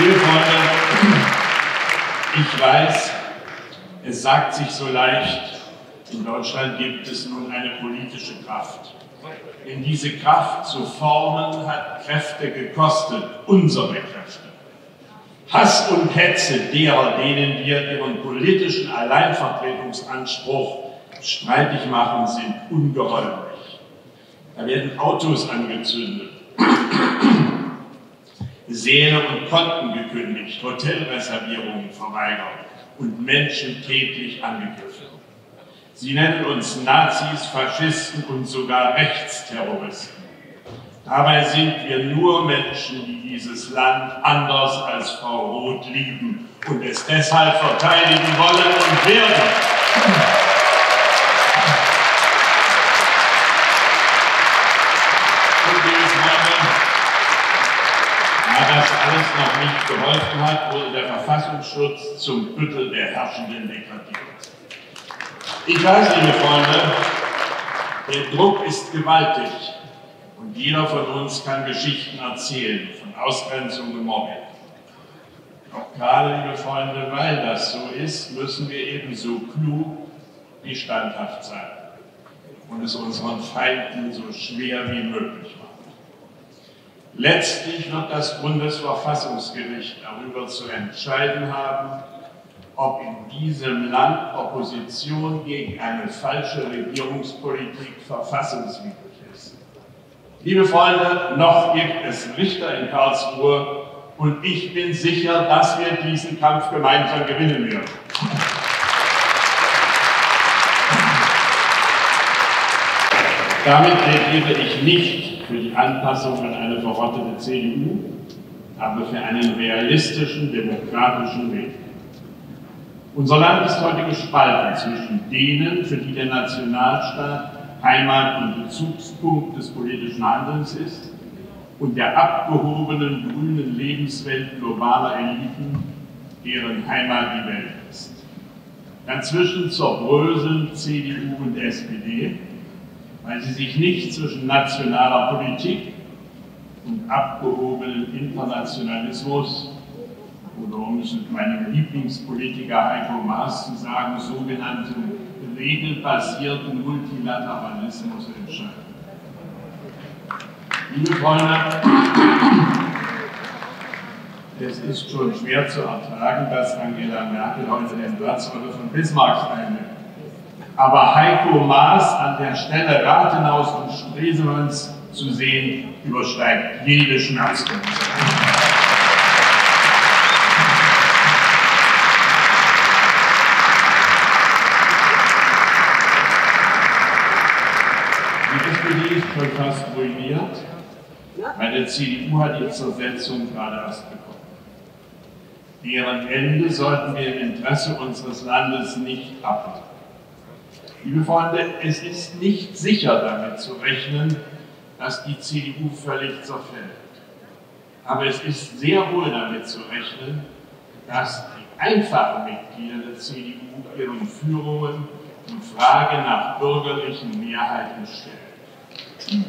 Liebe Freunde, ich weiß, es sagt sich so leicht, in Deutschland gibt es nun eine politische Kraft. Denn diese Kraft zu formen hat Kräfte gekostet, unsere Kräfte. Hass und Hetze derer, denen wir ihren politischen Alleinvertretungsanspruch streitig machen, sind ungeheuerlich. Da werden Autos angezündet, Säle und Konten gekündigt, Hotelreservierungen verweigert und Menschen tätlich angegriffen. Sie nennen uns Nazis, Faschisten und sogar Rechtsterroristen. Dabei sind wir nur Menschen, die dieses Land anders als Frau Roth lieben und es deshalb verteidigen wollen und werden. Und liebe Freunde, da das alles noch nicht geholfen hat, wurde der Verfassungsschutz zum Büttel der Herrschenden degradiert. Ich weiß, liebe Freunde, der Druck ist gewaltig und jeder von uns kann Geschichten erzählen von Ausgrenzung und Mobbing. Doch gerade, liebe Freunde, weil das so ist, müssen wir ebenso klug wie standhaft sein und es unseren Feinden so schwer wie möglich machen. Letztlich wird das Bundesverfassungsgericht darüber zu entscheiden haben, ob in diesem Land Opposition gegen eine falsche Regierungspolitik verfassungswidrig ist. Liebe Freunde, noch gibt es Richter in Karlsruhe und ich bin sicher, dass wir diesen Kampf gemeinsam gewinnen werden. Damit plädiere ich nicht für die Anpassung an eine verrottete CDU, aber für einen realistischen, demokratischen Weg. Unser Land ist heute gespalten zwischen denen, für die der Nationalstaat Heimat und Bezugspunkt des politischen Handelns ist, und der abgehobenen grünen Lebenswelt globaler Eliten, deren Heimat die Welt ist. Dazwischen zerbröseln CDU und SPD, weil sie sich nicht zwischen nationaler Politik und abgehobenen Internationalismus oder um es mit meinem Lieblingspolitiker Heiko Maas zu sagen, sogenannten regelbasierten Multilateralismus entscheiden. Liebe Freunde, es ist schon schwer zu ertragen, dass Angela Merkel heute den Platz von Bismarck einnimmt. Aber Heiko Maas an der Stelle Rathenaus und Stresemanns zu sehen, übersteigt jede Schmerzgrenze. Die SPD ist schon fast ruiniert, weil die CDU hat die Zersetzung gerade erst bekommen. Deren Ende sollten wir im Interesse unseres Landes nicht abwarten. Liebe Freunde, es ist nicht sicher damit zu rechnen, dass die CDU völlig zerfällt. Aber es ist sehr wohl damit zu rechnen, dass die einfachen Mitglieder der CDU ihren Führungen die Frage nach bürgerlichen Mehrheiten stellen.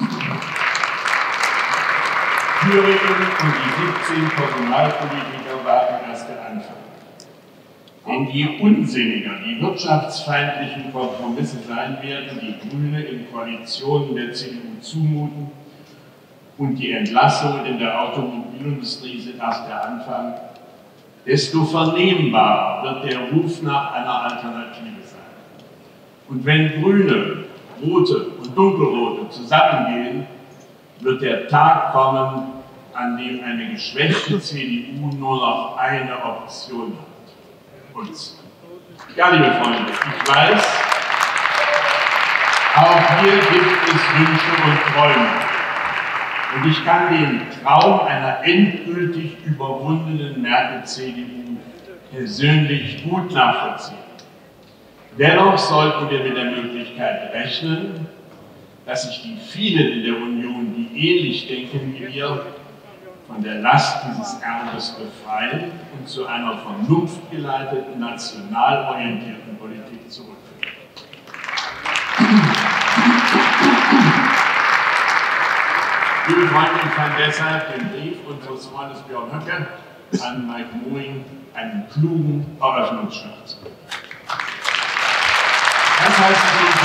Thüringen und die 17 Personalpolitiker waren erst der Anfang. Denn je unsinniger die wirtschaftsfeindlichen Kompromisse sein werden, die Grüne in Koalitionen der CDU zumuten, und die Entlassungen in der Automobilindustrie sind erst der Anfang, desto vernehmbarer wird der Ruf nach einer Alternative sein. Und wenn Grüne, Rote und Dunkelrote zusammengehen, wird der Tag kommen, an dem eine geschwächte CDU nur noch eine Option hat. Uns. Ja, liebe Freunde, ich weiß, auch hier gibt es Wünsche und Träume. Und ich kann den Traum einer endgültig überwundenen Merkel-CDU persönlich gut nachvollziehen. Dennoch sollten wir mit der Möglichkeit rechnen, dass sich die vielen in der Union, die ähnlich denken wie wir, von der Last dieses Erbes befreien und zu einer vernunftgeleiteten, national orientierten Politik zurückführen. Liebe Freunde, ich fand deshalb den Brief unseres Freundes Björn Höcke an Mike Moing einen klugen Eröffnungsschritt. Das heißt,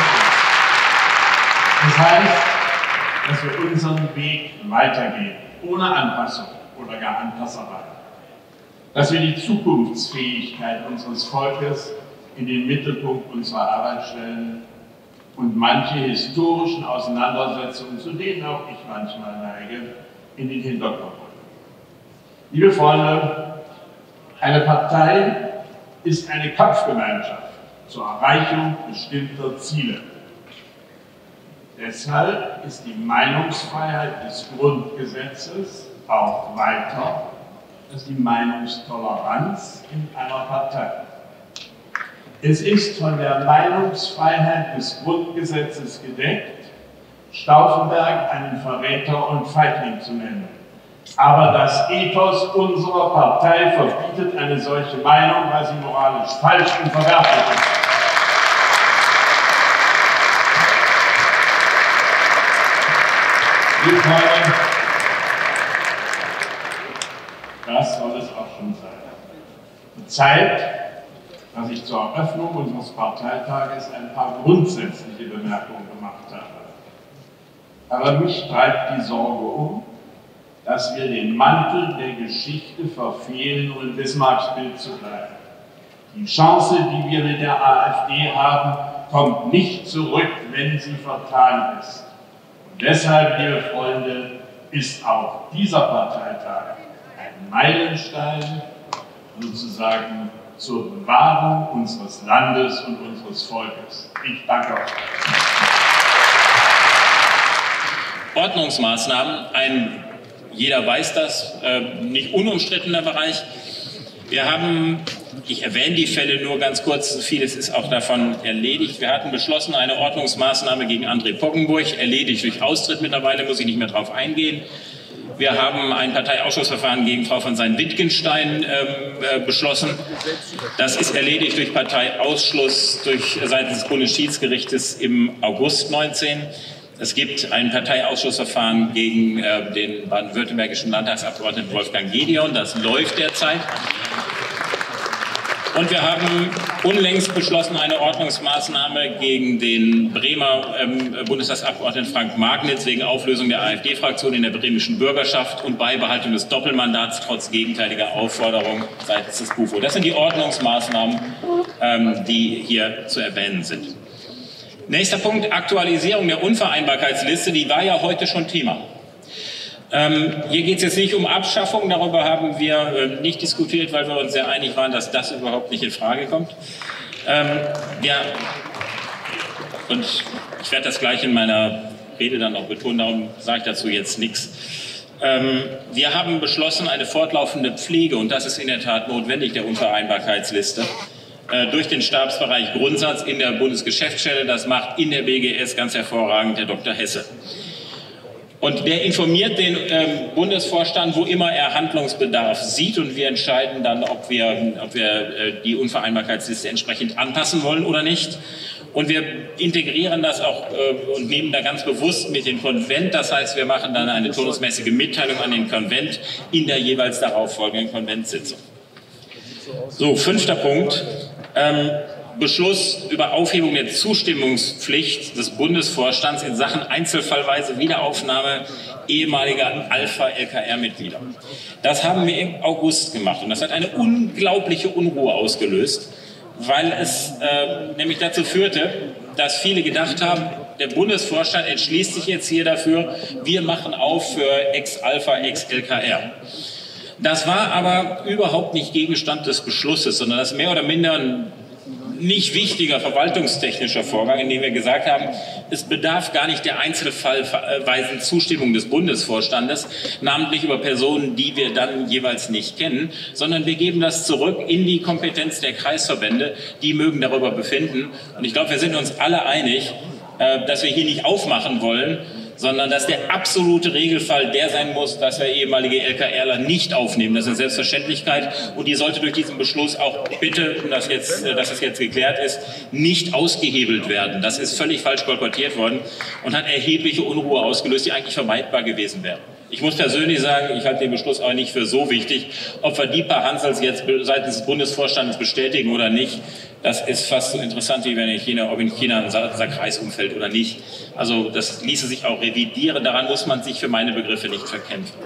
dass wir unseren Weg weitergehen, ohne Anpassung oder gar Anpasserei. Dass wir die Zukunftsfähigkeit unseres Volkes in den Mittelpunkt unserer Arbeit stellen und manche historischen Auseinandersetzungen, zu denen auch ich manchmal neige, in den Hintergrund rücken. Liebe Freunde, eine Partei ist eine Kampfgemeinschaft zur Erreichung bestimmter Ziele. Deshalb ist die Meinungsfreiheit des Grundgesetzes auch weiter als die Meinungstoleranz in einer Partei. Es ist von der Meinungsfreiheit des Grundgesetzes gedeckt, Stauffenberg einen Verräter und Feigling zu nennen. Aber das Ethos unserer Partei verbietet eine solche Meinung, weil sie moralisch falsch und verwerflich ist. Liebe Freunde, das soll es auch schon sein. Zeit, dass ich zur Eröffnung unseres Parteitages ein paar grundsätzliche Bemerkungen gemacht habe. Aber mich treibt die Sorge um, dass wir den Mantel der Geschichte verfehlen, um in Bismarcks Bild zu bleiben. Die Chance, die wir mit der AfD haben, kommt nicht zurück, wenn sie vertan ist. Und deshalb, liebe Freunde, ist auch dieser Parteitag ein Meilenstein sozusagen zur Bewahrung unseres Landes und unseres Volkes. Ich danke euch. Ordnungsmaßnahmen, jeder weiß das, nicht unumstrittener Bereich. Wir haben, ich erwähne die Fälle nur ganz kurz, vieles ist auch davon erledigt. Wir hatten beschlossen, eine Ordnungsmaßnahme gegen André Poggenburg, erledigt durch Austritt mittlerweile, muss ich nicht mehr drauf eingehen. Wir haben ein Parteiausschussverfahren gegen Frau von Sein-Wittgenstein beschlossen. Das ist erledigt durch Parteiausschluss seitens des Bundesschiedsgerichtes im August 19. Es gibt ein Parteiausschussverfahren gegen den baden-württembergischen Landtagsabgeordneten Wolfgang Gedeon. Das läuft derzeit. Und wir haben unlängst beschlossen, eine Ordnungsmaßnahme gegen den Bremer Bundestagsabgeordneten Frank Magnitz wegen Auflösung der AfD-Fraktion in der bremischen Bürgerschaft und Beibehaltung des Doppelmandats trotz gegenteiliger Aufforderung seitens des BUFO. Das sind die Ordnungsmaßnahmen, die hier zu erwähnen sind. Nächster Punkt, Aktualisierung der Unvereinbarkeitsliste, die war ja heute schon Thema. Hier geht es jetzt nicht um Abschaffung, darüber haben wir nicht diskutiert, weil wir uns sehr einig waren, dass das überhaupt nicht in Frage kommt. Und ich werde das gleich in meiner Rede dann noch betonen, darum sage ich dazu jetzt nichts. Wir haben beschlossen, eine fortlaufende Pflege, und das ist in der Tat notwendig, der Unvereinbarkeitsliste, durch den Stabsbereich Grundsatz in der Bundesgeschäftsstelle. Das macht in der BGS ganz hervorragend der Dr. Hesse. Und der informiert den Bundesvorstand, wo immer er Handlungsbedarf sieht, und wir entscheiden dann, ob wir die Unvereinbarkeitsliste entsprechend anpassen wollen oder nicht. Und wir integrieren das auch und nehmen da ganz bewusst mit den Konvent. Das heißt, wir machen dann eine turnusmäßige Mitteilung an den Konvent in der jeweils darauffolgenden Konventsitzung. So, 5. Punkt. Beschluss über Aufhebung der Zustimmungspflicht des Bundesvorstands in Sachen einzelfallweise Wiederaufnahme ehemaliger Alpha-LKR-Mitglieder. Das haben wir im August gemacht, und das hat eine unglaubliche Unruhe ausgelöst, weil es nämlich dazu führte, dass viele gedacht haben, der Bundesvorstand entschließt sich jetzt hier dafür, wir machen auf für Ex-Alpha, Ex-LKR. Das war aber überhaupt nicht Gegenstand des Beschlusses, sondern das mehr oder minder ein nicht wichtiger verwaltungstechnischer Vorgang, in dem wir gesagt haben, es bedarf gar nicht der einzelfallweisen Zustimmung des Bundesvorstandes, namentlich über Personen, die wir dann jeweils nicht kennen, sondern wir geben das zurück in die Kompetenz der Kreisverbände, die mögen darüber befinden. Und ich glaube, wir sind uns alle einig, dass wir hier nicht aufmachen wollen, sondern dass der absolute Regelfall der sein muss, dass wir ehemalige LKRler nicht aufnehmen. Das ist eine Selbstverständlichkeit, und die sollte durch diesen Beschluss auch bitte, dass es jetzt geklärt ist, nicht ausgehebelt werden. Das ist völlig falsch kolportiert worden und hat erhebliche Unruhe ausgelöst, die eigentlich vermeidbar gewesen wäre. Ich muss persönlich sagen, ich halte den Beschluss auch nicht für so wichtig. Ob wir die paar Hansels jetzt seitens des Bundesvorstandes bestätigen oder nicht, das ist fast so interessant, wie wenn ob in China ein Kreis umfällt oder nicht. Also das ließe sich auch revidieren. Daran muss man sich für meine Begriffe nicht verkämpfen.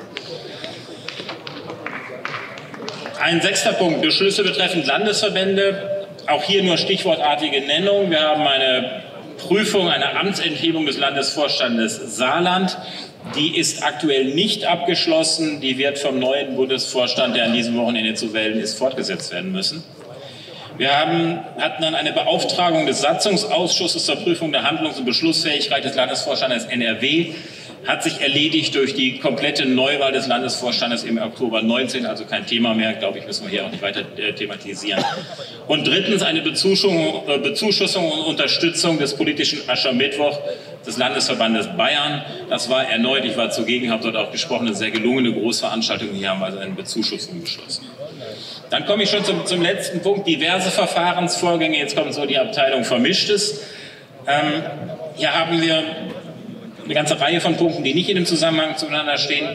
Ein 6. Punkt, Beschlüsse betreffend Landesverbände. Auch hier nur stichwortartige Nennung. Wir haben eine Prüfung, eine Amtsenthebung des Landesvorstandes Saarland. Die ist aktuell nicht abgeschlossen. Die wird vom neuen Bundesvorstand, der an diesem Wochenende zu wählen ist, fortgesetzt werden müssen. Wir hatten dann eine Beauftragung des Satzungsausschusses zur Prüfung der Handlungs- und Beschlussfähigkeit des Landesvorstandes NRW. Hat sich erledigt durch die komplette Neuwahl des Landesvorstandes im Oktober 19, also kein Thema mehr, glaube ich, müssen wir hier auch nicht weiter thematisieren. Und 3. eine Bezuschussung und Unterstützung des politischen Aschermittwoch des Landesverbandes Bayern. Das war erneut, ich war zugegen, habe dort auch gesprochen, eine sehr gelungene Großveranstaltung. Hier haben wir also eine Bezuschussung beschlossen. Dann komme ich schon zum letzten Punkt, diverse Verfahrensvorgänge. Jetzt kommt so die Abteilung Vermischtes. Hier haben wir eine ganze Reihe von Punkten, die nicht in dem Zusammenhang zueinander stehen.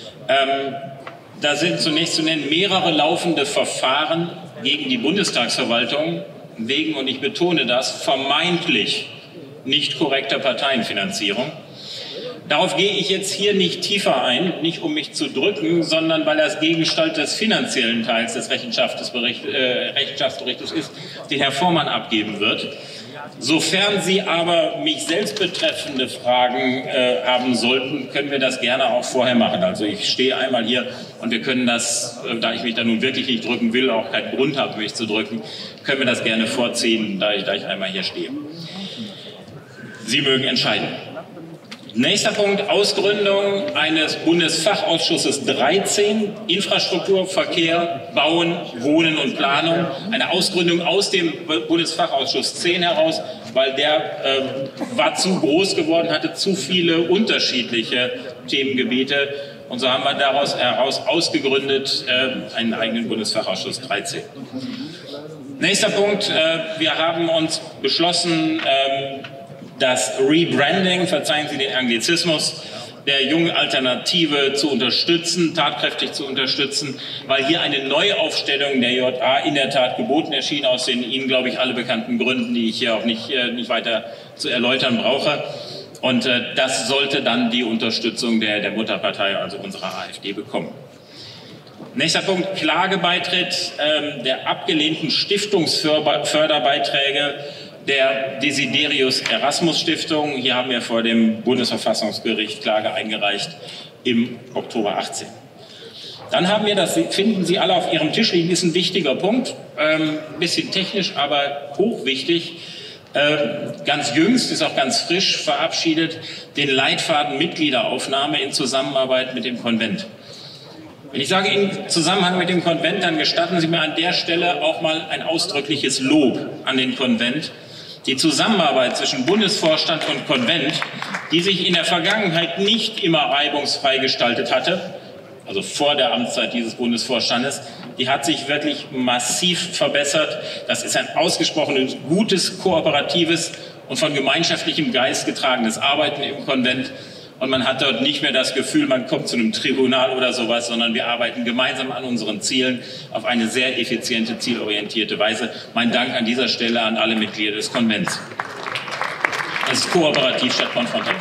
Da sind zunächst zu nennen mehrere laufende Verfahren gegen die Bundestagsverwaltung wegen, und ich betone das, vermeintlich nicht korrekter Parteienfinanzierung. Darauf gehe ich jetzt hier nicht tiefer ein, nicht um mich zu drücken, sondern weil das Gegenstand des finanziellen Teils des Rechenschaftsberichtes ist, den Herr Vormann abgeben wird. Sofern Sie aber mich selbst betreffende Fragen haben sollten, können wir das gerne auch vorher machen. Also ich stehe einmal hier und wir können das, da ich mich da nun wirklich nicht drücken will, auch keinen Grund habe, mich zu drücken, können wir das gerne vorziehen, da ich einmal hier stehe. Sie mögen entscheiden. Nächster Punkt, Ausgründung eines Bundesfachausschusses 13, Infrastruktur, Verkehr, Bauen, Wohnen und Planung. Eine Ausgründung aus dem Bundesfachausschuss 10 heraus, weil der war zu groß geworden, hatte zu viele unterschiedliche Themengebiete. Und so haben wir daraus heraus ausgegründet einen eigenen Bundesfachausschuss 13. Nächster Punkt, wir haben uns beschlossen, das Rebranding, verzeihen Sie den Anglizismus, der jungen Alternative zu unterstützen, tatkräftig zu unterstützen, weil hier eine Neuaufstellung der JA in der Tat geboten erschien, aus den Ihnen, glaube ich, alle bekannten Gründen, die ich hier auch nicht weiter zu erläutern brauche. Und das sollte dann die Unterstützung der Mutterpartei, also unserer AfD, bekommen. Nächster Punkt, Klagebeitritt der abgelehnten Stiftungsförderbeiträge der Desiderius Erasmus Stiftung. Hier haben wir vor dem Bundesverfassungsgericht Klage eingereicht im Oktober 18. Dann haben wir, das finden Sie alle auf Ihrem Tisch liegen, ist ein wichtiger Punkt, ein bisschen technisch, aber hochwichtig. Ganz jüngst, ist auch ganz frisch verabschiedet, den Leitfaden Mitgliederaufnahme in Zusammenarbeit mit dem Konvent. Wenn ich sage in Zusammenhang mit dem Konvent, dann gestatten Sie mir an der Stelle auch mal ein ausdrückliches Lob an den Konvent. Die Zusammenarbeit zwischen Bundesvorstand und Konvent, die sich in der Vergangenheit nicht immer reibungsfrei gestaltet hatte, also vor der Amtszeit dieses Bundesvorstandes, die hat sich wirklich massiv verbessert. Das ist ein ausgesprochen gutes, kooperatives und von gemeinschaftlichem Geist getragenes Arbeiten im Konvent. Und man hat dort nicht mehr das Gefühl, man kommt zu einem Tribunal oder sowas, sondern wir arbeiten gemeinsam an unseren Zielen auf eine sehr effiziente, zielorientierte Weise. Mein Dank an dieser Stelle an alle Mitglieder des Konvents. Es ist kooperativ statt konfrontativ.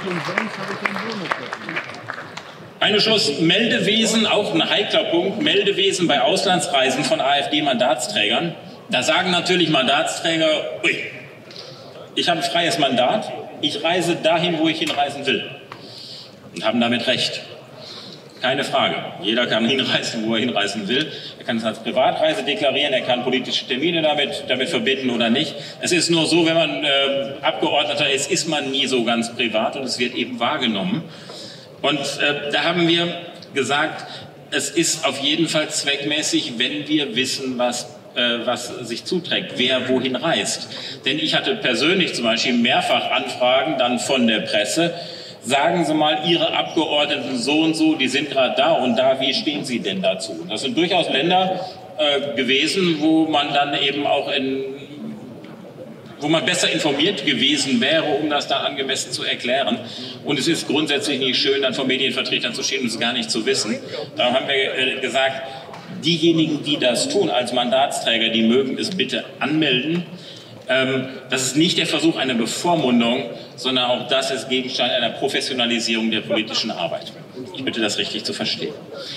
Ein Beschluss, Meldewesen, auch ein heikler Punkt, Meldewesen bei Auslandsreisen von AfD-Mandatsträgern. Da sagen natürlich Mandatsträger, ui, ich habe ein freies Mandat, ich reise dahin, wo ich hinreisen will. Und haben damit recht. Keine Frage. Jeder kann hinreisen, wo er hinreisen will. Er kann es als Privatreise deklarieren, er kann politische Termine damit verbinden oder nicht. Es ist nur so, wenn man Abgeordneter ist, ist man nie so ganz privat und es wird eben wahrgenommen. Und da haben wir gesagt, es ist auf jeden Fall zweckmäßig, wenn wir wissen, was sich zuträgt, wer wohin reist. Denn ich hatte persönlich zum Beispiel mehrfach Anfragen dann von der Presse. Sagen Sie mal, Ihre Abgeordneten so und so, die sind gerade da und da, wie stehen Sie denn dazu? Das sind durchaus Länder gewesen, wo man dann eben auch in wo man besser informiert gewesen wäre, um das dann angemessen zu erklären. Und es ist grundsätzlich nicht schön, dann von Medienvertretern zu stehen und es gar nicht zu wissen. Darum haben wir gesagt, diejenigen, die das tun als Mandatsträger, die mögen es bitte anmelden. Das ist nicht der Versuch einer Bevormundung, sondern auch das ist Gegenstand einer Professionalisierung der politischen Arbeit. Ich bitte, das richtig zu verstehen.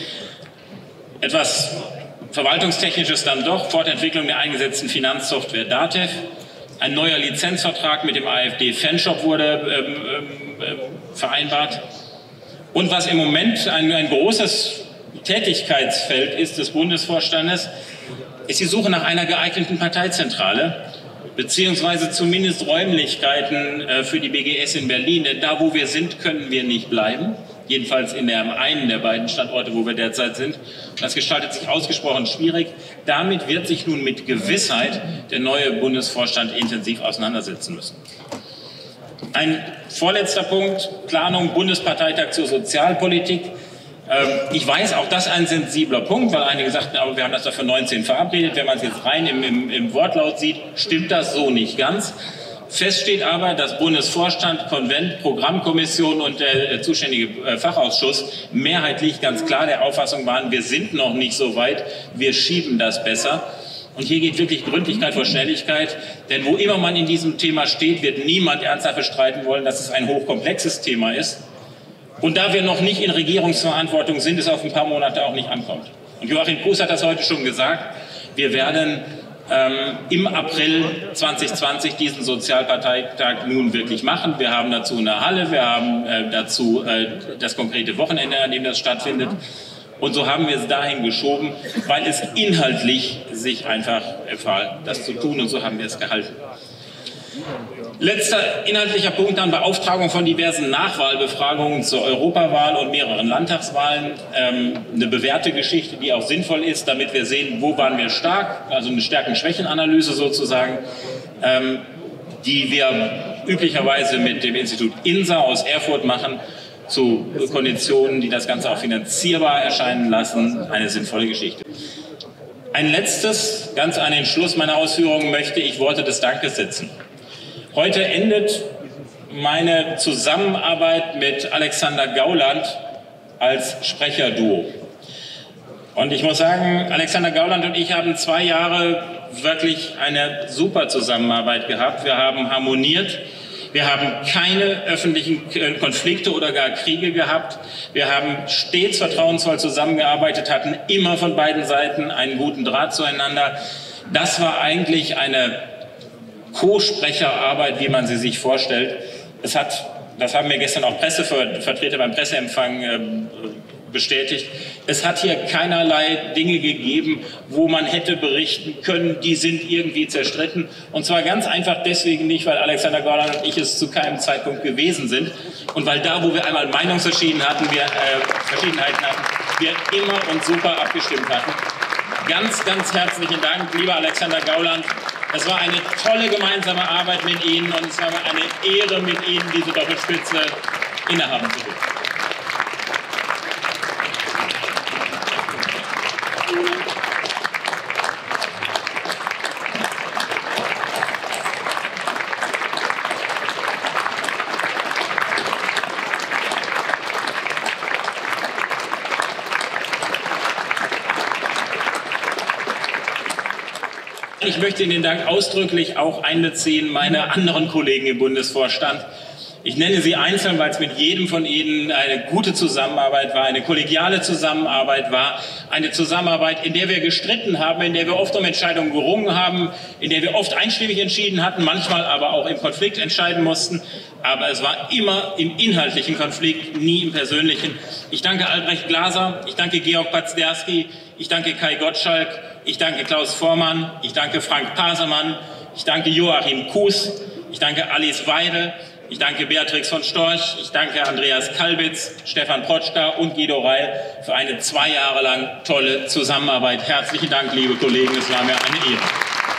Etwas Verwaltungstechnisches dann doch, Fortentwicklung der eingesetzten Finanzsoftware DATEV. Ein neuer Lizenzvertrag mit dem AfD-Fanshop wurde vereinbart. Und was im Moment ein großes Tätigkeitsfeld ist des Bundesvorstandes, ist die Suche nach einer geeigneten Parteizentrale, beziehungsweise zumindest Räumlichkeiten für die BGS in Berlin. Denn da, wo wir sind, können wir nicht bleiben. Jedenfalls in einem der beiden Standorte, wo wir derzeit sind. Das gestaltet sich ausgesprochen schwierig. Damit wird sich nun mit Gewissheit der neue Bundesvorstand intensiv auseinandersetzen müssen. Ein vorletzter Punkt, Planung Bundesparteitag zur Sozialpolitik. Ich weiß, auch das ist ein sensibler Punkt, weil einige sagten, aber wir haben das doch für 19 verabredet. Wenn man es jetzt rein im Wortlaut sieht, stimmt das so nicht ganz. Fest steht aber, dass Bundesvorstand, Konvent, Programmkommission und der zuständige Fachausschuss mehrheitlich ganz klar der Auffassung waren, wir sind noch nicht so weit, wir schieben das besser. Und hier geht wirklich Gründlichkeit vor Schnelligkeit, denn wo immer man in diesem Thema steht, wird niemand ernsthaft bestreiten wollen, dass es ein hochkomplexes Thema ist. Und da wir noch nicht in Regierungsverantwortung sind, es auf ein paar Monate auch nicht ankommt. Und Joachim Kues hat das heute schon gesagt, wir werden im April 2020 diesen Sozialparteitag nun wirklich machen. Wir haben dazu eine Halle, wir haben dazu das konkrete Wochenende, an dem das stattfindet. Und so haben wir es dahin geschoben, weil es inhaltlich sich einfach empfahl, das zu tun, und so haben wir es gehalten. Letzter inhaltlicher Punkt dann: Beauftragung von diversen Nachwahlbefragungen zur Europawahl und mehreren Landtagswahlen. Eine bewährte Geschichte, die auch sinnvoll ist, damit wir sehen, wo waren wir stark, also eine Stärken-Schwächen-Analyse sozusagen, die wir üblicherweise mit dem Institut INSA aus Erfurt machen, zu Konditionen, die das Ganze auch finanzierbar erscheinen lassen. Eine sinnvolle Geschichte. Ein letztes, ganz an den Schluss meiner Ausführungen möchte ich Worte des Dankes setzen. Heute endet meine Zusammenarbeit mit Alexander Gauland als Sprecherduo. Und ich muss sagen, Alexander Gauland und ich haben 2 Jahre wirklich eine super Zusammenarbeit gehabt. Wir haben harmoniert. Wir haben keine öffentlichen Konflikte oder gar Kriege gehabt. Wir haben stets vertrauensvoll zusammengearbeitet, hatten immer von beiden Seiten einen guten Draht zueinander. Das war eigentlich eine Co-Sprecherarbeit, wie man sie sich vorstellt. Das haben mir gestern auch Pressevertreter beim Presseempfang bestätigt. Es hat hier keinerlei Dinge gegeben, wo man hätte berichten können, die sind irgendwie zerstritten. Und zwar ganz einfach deswegen nicht, weil Alexander Gauland und ich es zu keinem Zeitpunkt gewesen sind. Und weil da, wo wir einmal Meinungsverschiedenheiten hatten, wir immer und super abgestimmt hatten. Ganz, ganz herzlichen Dank, lieber Alexander Gauland. Es war eine tolle gemeinsame Arbeit mit Ihnen und es war mir eine Ehre, mit Ihnen diese Doppelspitze innehaben zu dürfen. Ich möchte in den Dank ausdrücklich auch einbeziehen meine anderen Kollegen im Bundesvorstand. Ich nenne sie einzeln, weil es mit jedem von ihnen eine gute Zusammenarbeit war, eine kollegiale Zusammenarbeit war, eine Zusammenarbeit, in der wir gestritten haben, in der wir oft um Entscheidungen gerungen haben, in der wir oft einstimmig entschieden hatten, manchmal aber auch im Konflikt entscheiden mussten. Aber es war immer im inhaltlichen Konflikt, nie im persönlichen. Ich danke Albrecht Glaser, ich danke Georg Pazderski, ich danke Kai Gottschalk, ich danke Klaus Vormann, ich danke Frank Pasemann, ich danke Joachim Kues, ich danke Alice Weidel, ich danke Beatrix von Storch, ich danke Andreas Kalbitz, Stefan Protschka und Guido Reil für eine 2 Jahre lang tolle Zusammenarbeit. Herzlichen Dank, liebe Kollegen, es war mir eine Ehre.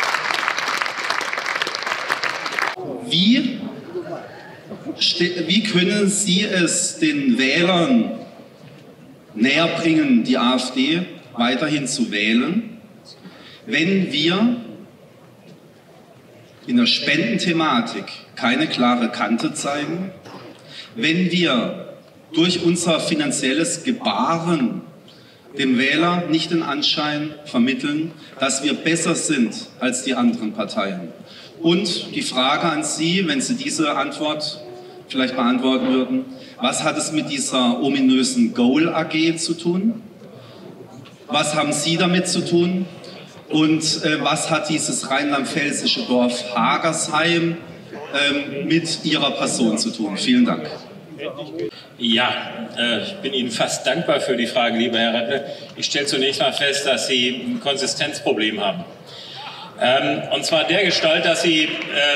Wie können Sie es den Wählern näher bringen, die AfD weiterhin zu wählen, wenn wir in der Spendenthematik keine klare Kante zeigen, wenn wir durch unser finanzielles Gebaren dem Wähler nicht den Anschein vermitteln, dass wir besser sind als die anderen Parteien. Und die Frage an Sie, wenn Sie diese Antwort vielleicht beantworten würden, was hat es mit dieser ominösen Goal AG zu tun? Was haben Sie damit zu tun? Und was hat dieses rheinland-pfälzische Dorf Hagersheim mit Ihrer Person zu tun? Vielen Dank. Ja, ich bin Ihnen fast dankbar für die Frage, lieber Herr Repple. Ich stelle zunächst mal fest, dass Sie ein Konsistenzproblem haben. Und zwar der Gestalt, dass Sie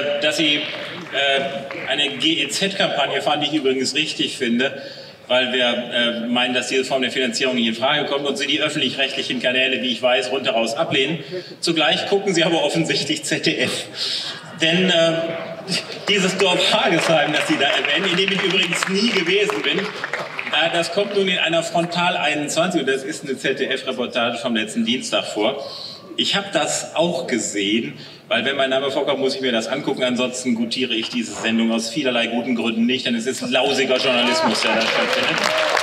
eine GEZ-Kampagne fahren, die ich übrigens richtig finde, weil wir meinen, dass diese Form der Finanzierung nicht in Frage kommt und Sie die öffentlich-rechtlichen Kanäle, wie ich weiß, rundheraus ablehnen. Zugleich gucken Sie aber offensichtlich ZDF. Denn dieses Dorf Hagersheim, das Sie da erwähnen, in dem ich übrigens nie gewesen bin, das kommt nun in einer Frontal 21, und das ist eine ZDF-Reportage vom letzten Dienstag vor. Ich habe das auch gesehen, weil wenn mein Name vorkommt, muss ich mir das angucken. Ansonsten gutiere ich diese Sendung aus vielerlei guten Gründen nicht, denn es ist lausiger Journalismus, der da stattfindet.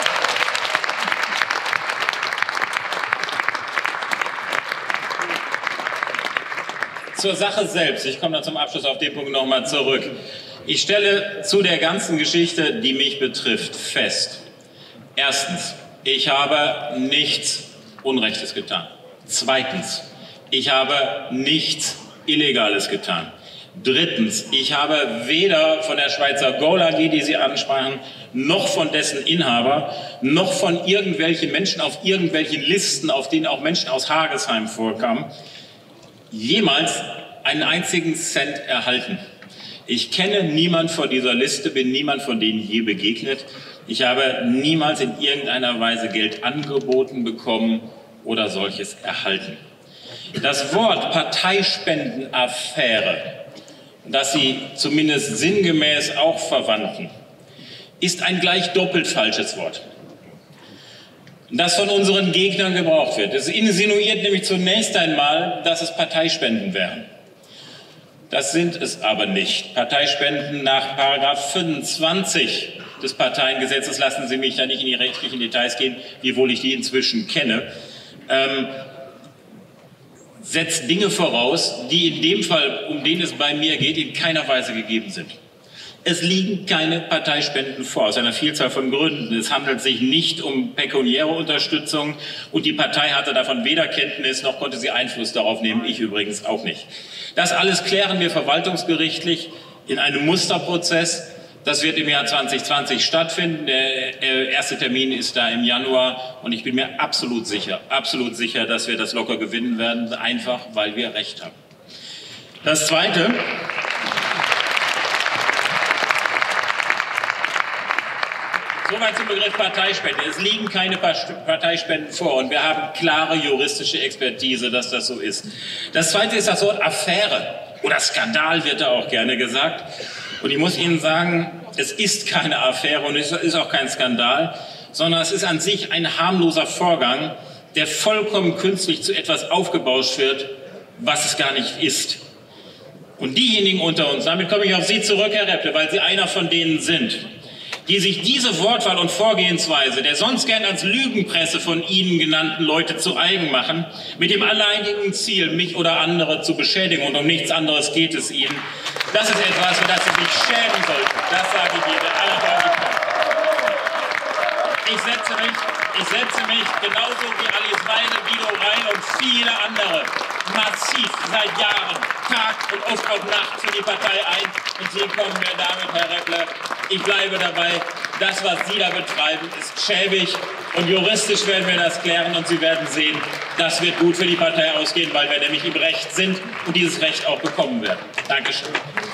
Zur Sache selbst, ich komme dann zum Abschluss auf den Punkt nochmal zurück. Ich stelle zu der ganzen Geschichte, die mich betrifft, fest. Erstens, ich habe nichts Unrechtes getan. Zweitens, ich habe nichts Illegales getan. Drittens, ich habe weder von der Schweizer Goal AG, die Sie ansprachen, noch von dessen Inhaber, noch von irgendwelchen Menschen auf irgendwelchen Listen, auf denen auch Menschen aus Hagersheim vorkamen, jemals einen einzigen Cent erhalten. Ich kenne niemand von dieser Liste, bin niemand von denen je begegnet. Ich habe niemals in irgendeiner Weise Geld angeboten bekommen oder solches erhalten. Das Wort Parteispendenaffäre, das Sie zumindest sinngemäß auch verwandten, ist ein gleich doppelt falsches Wort, das von unseren Gegnern gebraucht wird. Es insinuiert nämlich zunächst einmal, dass es Parteispenden wären. Das sind es aber nicht. Parteispenden nach § 25 des Parteiengesetzes, lassen Sie mich da nicht in die rechtlichen Details gehen, wiewohl ich die inzwischen kenne, setzt Dinge voraus, die in dem Fall, um den es bei mir geht, in keiner Weise gegeben sind. Es liegen keine Parteispenden vor, aus einer Vielzahl von Gründen. Es handelt sich nicht um pekuniäre Unterstützung und die Partei hatte davon weder Kenntnis, noch konnte sie Einfluss darauf nehmen, ich übrigens auch nicht. Das alles klären wir verwaltungsgerichtlich in einem Musterprozess. Das wird im Jahr 2020 stattfinden. Der erste Termin ist da im Januar und ich bin mir absolut sicher, dass wir das locker gewinnen werden, einfach weil wir Recht haben. Das Zweite: Soweit zum Begriff Parteispende. Es liegen keine Parteispenden vor und wir haben klare juristische Expertise, dass das so ist. Das Zweite ist das Wort Affäre oder Skandal, wird da auch gerne gesagt. Und ich muss Ihnen sagen, es ist keine Affäre und es ist auch kein Skandal, sondern es ist an sich ein harmloser Vorgang, der vollkommen künstlich zu etwas aufgebauscht wird, was es gar nicht ist. Und diejenigen unter uns, damit komme ich auf Sie zurück, Herr Repple, weil Sie einer von denen sind, die sich diese Wortwahl und Vorgehensweise der sonst gern als Lügenpresse von Ihnen genannten Leute zu eigen machen, mit dem alleinigen Ziel, mich oder andere zu beschädigen, und um nichts anderes geht es Ihnen. Das ist etwas, für das Sie sich schämen sollten. Das sage ich Ihnen in aller Deutlichkeit. Ich setze mich genauso wie Alice Weidel, Guido Reil und viele andere massiv seit Jahren, Tag und oft auch Nacht für die Partei ein. Und Sie kommen mir damit, Herr Repple, ich bleibe dabei, das, was Sie da betreiben, ist schäbig. Und juristisch werden wir das klären und Sie werden sehen, das wird gut für die Partei ausgehen, weil wir nämlich im Recht sind und dieses Recht auch bekommen werden. Dankeschön.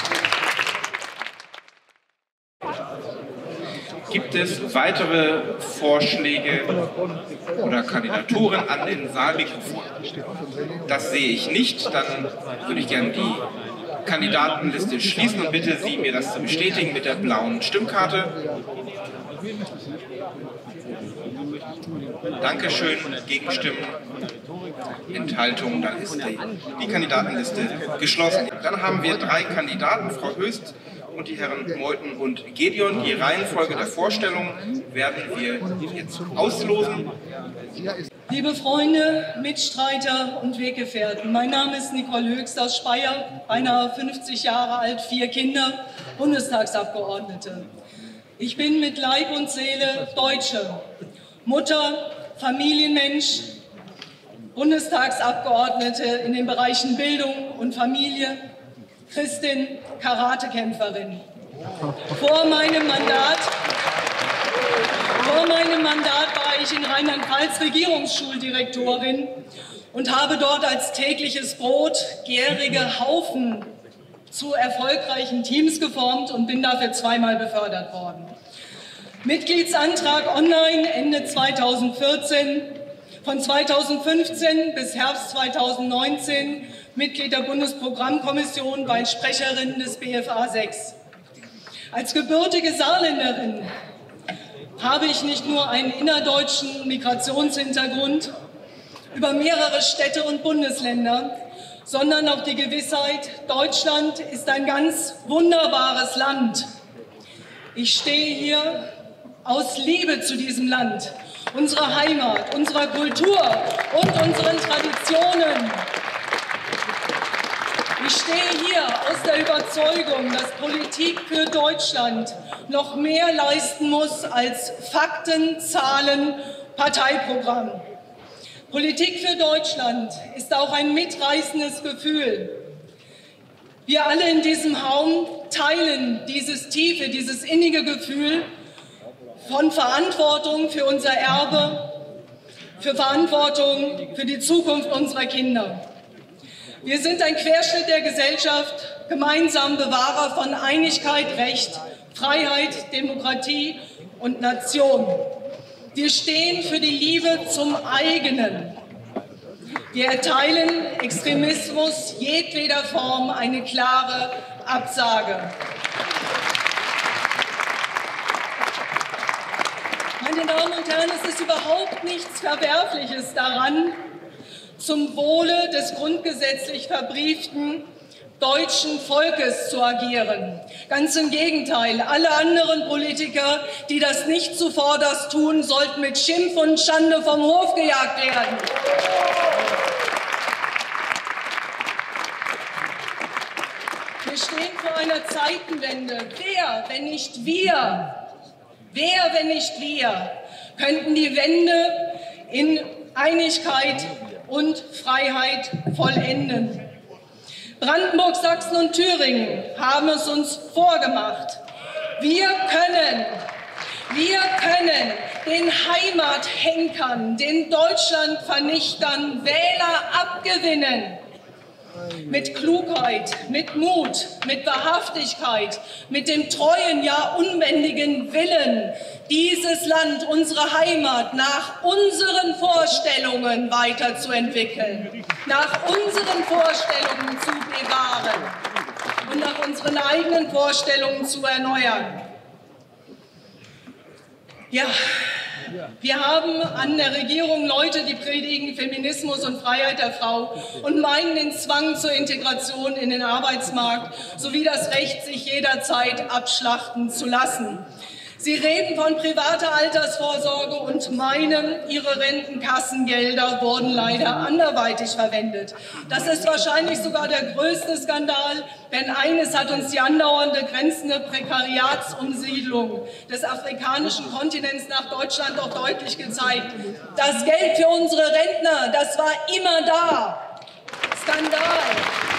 Gibt es weitere Vorschläge oder Kandidaturen an den Saalmikrofon? Das sehe ich nicht. Dann würde ich gerne die Kandidatenliste schließen und bitte Sie, mir das zu bestätigen mit der blauen Stimmkarte. Dankeschön. Gegenstimmen, Enthaltungen, dann ist die Kandidatenliste geschlossen. Dann haben wir 3 Kandidaten, Frau Höchst und die Herren Meuthen und Gedeon. Die Reihenfolge der Vorstellung werden wir jetzt auslosen. Liebe Freunde, Mitstreiter und Weggefährten, mein Name ist Nicole Höchst aus Speyer, beinahe 50 Jahre alt, 4 Kinder, Bundestagsabgeordnete. Ich bin mit Leib und Seele Deutsche, Mutter, Familienmensch, Bundestagsabgeordnete in den Bereichen Bildung und Familie, Christin, Karatekämpferin. Vor meinem Mandat war ich in Rheinland-Pfalz Regierungsschuldirektorin und habe dort als tägliches Brot gärige Haufen zu erfolgreichen Teams geformt und bin dafür 2-mal befördert worden. Mitgliedsantrag online Ende 2014, von 2015 bis Herbst 2019 Mitglied der Bundesprogrammkommission bei Sprecherin des BFA 6. Als gebürtige Saarländerin habe ich nicht nur einen innerdeutschen Migrationshintergrund über mehrere Städte und Bundesländer, sondern auch die Gewissheit, Deutschland ist ein ganz wunderbares Land. Ich stehe hier aus Liebe zu diesem Land, unserer Heimat, unserer Kultur und unseren Traditionen. Ich stehe hier aus der Überzeugung, dass Politik für Deutschland noch mehr leisten muss als Fakten, Zahlen, Parteiprogramm. Politik für Deutschland ist auch ein mitreißendes Gefühl. Wir alle in diesem Raum teilen dieses tiefe, dieses innige Gefühl von Verantwortung für unser Erbe, für Verantwortung für die Zukunft unserer Kinder. Wir sind ein Querschnitt der Gesellschaft, gemeinsam Bewahrer von Einigkeit, Recht, Freiheit, Demokratie und Nation. Wir stehen für die Liebe zum Eigenen. Wir erteilen Extremismus jedweder Form eine klare Absage. Meine Damen und Herren, es ist überhaupt nichts Verwerfliches daran, zum Wohle des grundgesetzlich verbrieften deutschen Volkes zu agieren. Ganz im Gegenteil, alle anderen Politiker, die das nicht zuvorderst tun, sollten mit Schimpf und Schande vom Hof gejagt werden. Wir stehen vor einer Zeitenwende. Wer, wenn nicht wir, könnten die Wende in Einigkeit und Freiheit vollenden? Brandenburg, Sachsen und Thüringen haben es uns vorgemacht. Wir können den Heimathenkern, den Deutschlandvernichtern Wähler abgewinnen. Mit Klugheit, mit Mut, mit Wahrhaftigkeit, mit dem treuen, ja unbändigen Willen, dieses Land, unsere Heimat nach unseren Vorstellungen weiterzuentwickeln, nach unseren Vorstellungen zu bewahren und nach unseren eigenen Vorstellungen zu erneuern. Ja, wir haben an der Regierung Leute, die predigen Feminismus und Freiheit der Frau und meinen den Zwang zur Integration in den Arbeitsmarkt sowie das Recht, sich jederzeit abschlachten zu lassen. Sie reden von privater Altersvorsorge und meinen, ihre Rentenkassengelder wurden leider anderweitig verwendet. Das ist wahrscheinlich sogar der größte Skandal, denn eines hat uns die andauernde grenzende Prekariatsumsiedlung des afrikanischen Kontinents nach Deutschland doch deutlich gezeigt. Das Geld für unsere Rentner, das war immer da. Skandal.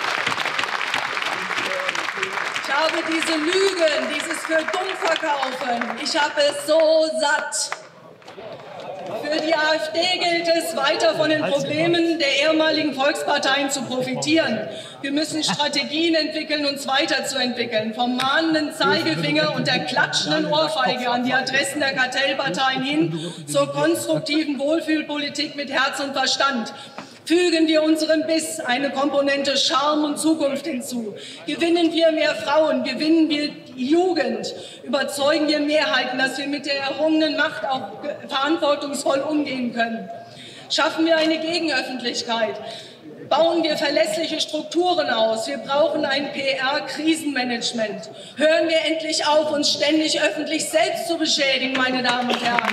Ich habe diese Lügen, dieses für dumm verkaufen, ich habe es so satt. Für die AfD gilt es, weiter von den Problemen der ehemaligen Volksparteien zu profitieren. Wir müssen Strategien entwickeln, uns weiterzuentwickeln. Vom mahnenden Zeigefinger und der klatschenden Ohrfeige an die Adressen der Kartellparteien hin zur konstruktiven Wohlfühlpolitik mit Herz und Verstand. Fügen wir unserem Biss eine Komponente Charme und Zukunft hinzu. Gewinnen wir mehr Frauen, gewinnen wir Jugend überzeugen wir Mehrheiten, dass wir mit der errungenen Macht auch verantwortungsvoll umgehen können. Schaffen wir eine Gegenöffentlichkeit. Bauen wir verlässliche Strukturen aus. Wir brauchen ein PR-Krisenmanagement. Hören wir endlich auf, uns ständig öffentlich selbst zu beschädigen, meine Damen und Herren.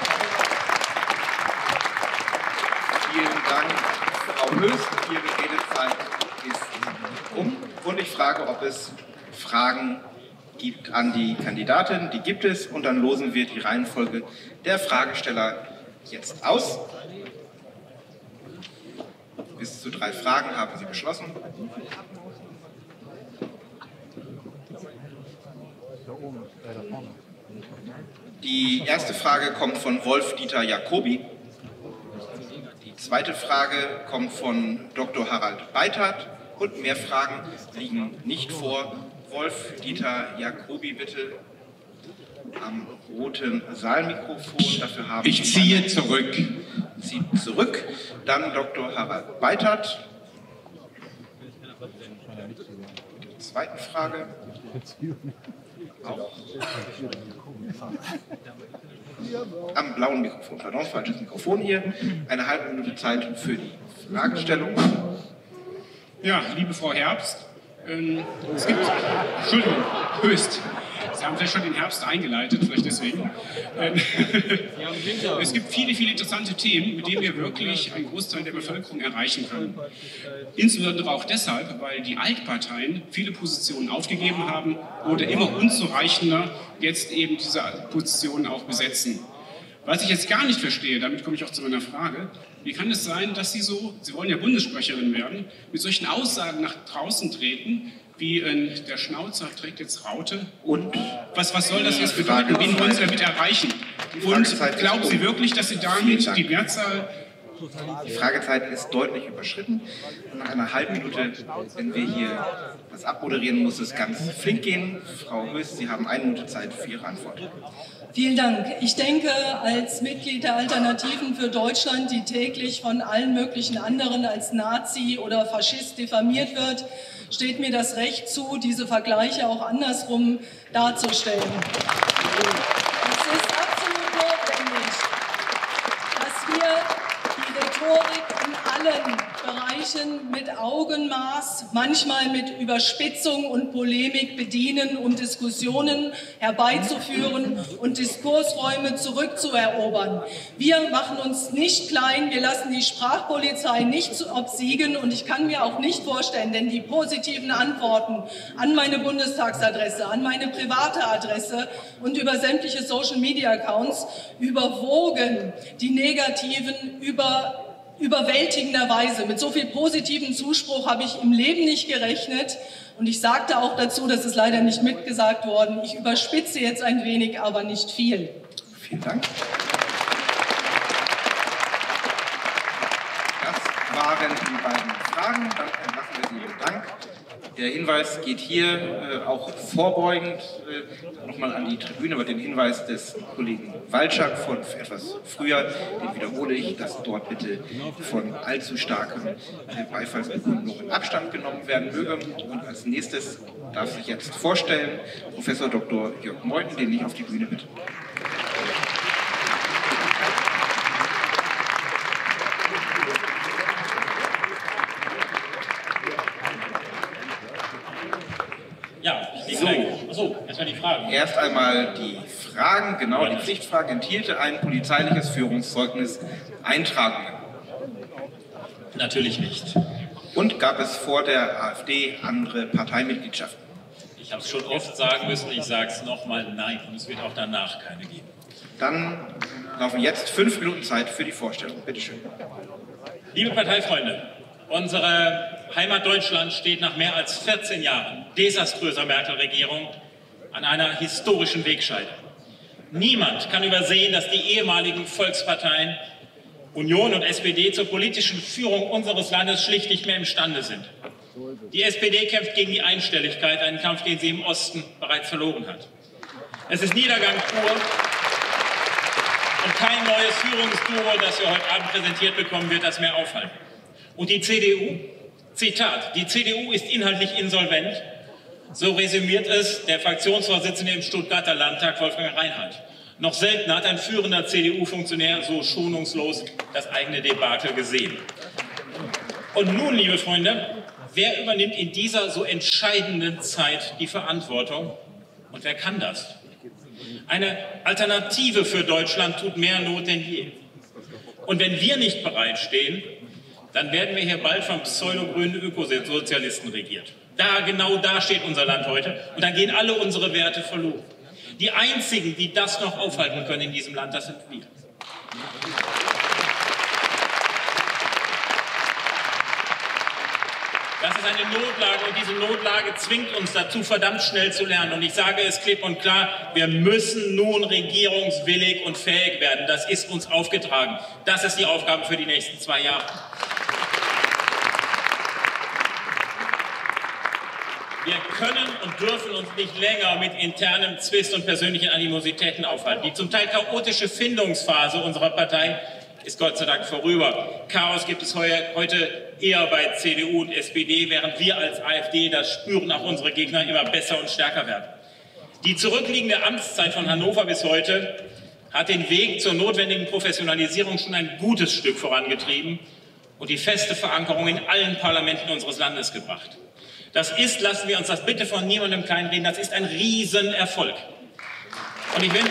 Vielen Dank, Frau Höchst. Ihre Redezeit ist um. Und ich frage, ob es Fragen gibt an die Kandidatin. Die gibt es. Und dann losen wir die Reihenfolge der Fragesteller jetzt aus. Bis zu 3 Fragen haben Sie beschlossen. Die erste Frage kommt von Wolf-Dieter Jacobi. Die zweite Frage kommt von Dr. Harald Beitert. Und mehr Fragen liegen nicht vor. Wolf-Dieter Jacobi, bitte am roten Saalmikrofon. Dafür haben ich ziehe zurück. Zieht zurück. Dann Dr. Harald Beitert. Die zweite Frage. Auch. Am blauen Mikrofon. Pardon, falsches Mikrofon hier. Eine halbe Minute Zeit für die Fragestellung. Ja, liebe Frau Herbst, es gibt, Entschuldigung, Höchst. Sie haben vielleicht schon den Herbst eingeleitet, vielleicht deswegen. Es gibt viele, viele interessante Themen, mit denen wir wirklich einen Großteil der Bevölkerung erreichen können. Insbesondere auch deshalb, weil die Altparteien viele Positionen aufgegeben haben oder immer unzureichender jetzt eben diese Positionen auch besetzen. Was ich jetzt gar nicht verstehe, damit komme ich auch zu meiner Frage, wie kann es sein, dass Sie wollen ja Bundessprecherin werden, mit solchen Aussagen nach draußen treten, wie der Schnauzer trägt jetzt Raute. Und was soll das jetzt bedeuten? Wen wollen Sie damit erreichen? Und glauben Sie wirklich, dass Sie damit die Mehrzahl... Die Fragezeit ist deutlich überschritten. Nach einer halben Minute, wenn wir hier das abmoderieren, muss es ganz flink gehen. Frau Höchst, Sie haben 1 Minute Zeit für Ihre Antwort. Vielen Dank. Ich denke, als Mitglied der Alternativen für Deutschland, die täglich von allen möglichen anderen als Nazi oder Faschist diffamiert wird, steht mir das Recht zu, diese Vergleiche auch andersrum darzustellen. Es ist absolut notwendig, dass wir die Rhetorik in allen Bereichen mit Augenmaß, manchmal mit Überspitzung und Polemik bedienen, um Diskussionen herbeizuführen und Diskursräume zurückzuerobern. Wir machen uns nicht klein, wir lassen die Sprachpolizei nicht obsiegen und ich kann mir auch nicht vorstellen, denn die positiven Antworten an meine Bundestagsadresse, an meine private Adresse und über sämtliche Social-Media-Accounts überwogen die negativen überwältigenderweise. Mit so viel positiven Zuspruch habe ich im Leben nicht gerechnet. Und ich sagte auch dazu, das ist leider nicht mitgesagt worden, ich überspitze jetzt ein wenig, aber nicht viel. Vielen Dank. Das waren die beiden Fragen. Dann entlassen wir Sie mit Dank. Der Hinweis geht hier auch vorbeugend nochmal an die Tribüne, aber den Hinweis des Kollegen Walczak von etwas früher, den wiederhole ich, dass dort bitte von allzu starkem Beifallsbekundungen Abstand genommen werden möge. Und als nächstes darf sich jetzt vorstellen Professor Dr. Jörg Meuthen, den ich auf die Bühne bitte. So, erstmal die Fragen. Erst einmal die Fragen, genau die Pflichtfrage. Enthielte ein polizeiliches Führungszeugnis Eintragungen? Natürlich nicht. Und gab es vor der AfD andere Parteimitgliedschaften? Ich habe es schon oft sagen müssen, ich sage es nochmal, nein. Und es wird auch danach keine geben. Dann laufen jetzt 5 Minuten Zeit für die Vorstellung. Bitte schön. Liebe Parteifreunde, unsere Heimat Deutschland steht nach mehr als 14 Jahren desaströser Merkel-Regierung an einer historischen Wegscheide. Niemand kann übersehen, dass die ehemaligen Volksparteien Union und SPD zur politischen Führung unseres Landes schlicht nicht mehr imstande sind. Die SPD kämpft gegen die Einstelligkeit, einen Kampf, den sie im Osten bereits verloren hat. Es ist Niedergang pur und kein neues Führungsduo, das wir heute Abend präsentiert bekommen, wird das mehr aufhalten. Und die CDU? Zitat, die CDU ist inhaltlich insolvent So resümiert es der Fraktionsvorsitzende im Stuttgarter Landtag, Wolfgang Reinhardt. Noch selten hat ein führender CDU-Funktionär so schonungslos das eigene Debakel gesehen. Und nun, liebe Freunde, wer übernimmt in dieser so entscheidenden Zeit die Verantwortung und wer kann das? Eine Alternative für Deutschland tut mehr Not denn je. Und wenn wir nicht bereitstehen, dann werden wir hier bald von pseudogrünen Ökosozialisten regiert. Genau da steht unser Land heute und dann gehen alle unsere Werte verloren. Die einzigen, die das noch aufhalten können in diesem Land, das sind wir. Das ist eine Notlage und diese Notlage zwingt uns dazu, verdammt schnell zu lernen. Und ich sage es klipp und klar, wir müssen nun regierungswillig und fähig werden. Das ist uns aufgetragen. Das ist die Aufgabe für die nächsten 2 Jahre. Wir können und dürfen uns nicht länger mit internem Zwist und persönlichen Animositäten aufhalten. Die zum Teil chaotische Findungsphase unserer Partei ist Gott sei Dank vorüber. Chaos gibt es heute eher bei CDU und SPD, während wir als AfD das spüren, auch unsere Gegner immer besser und stärker werden. Die zurückliegende Amtszeit von Hannover bis heute hat den Weg zur notwendigen Professionalisierung schon ein gutes Stück vorangetrieben und die feste Verankerung in allen Parlamenten unseres Landes gebracht. Das ist, lassen wir uns das bitte von niemandem kleinreden, das ist ein Riesenerfolg. Und ich bin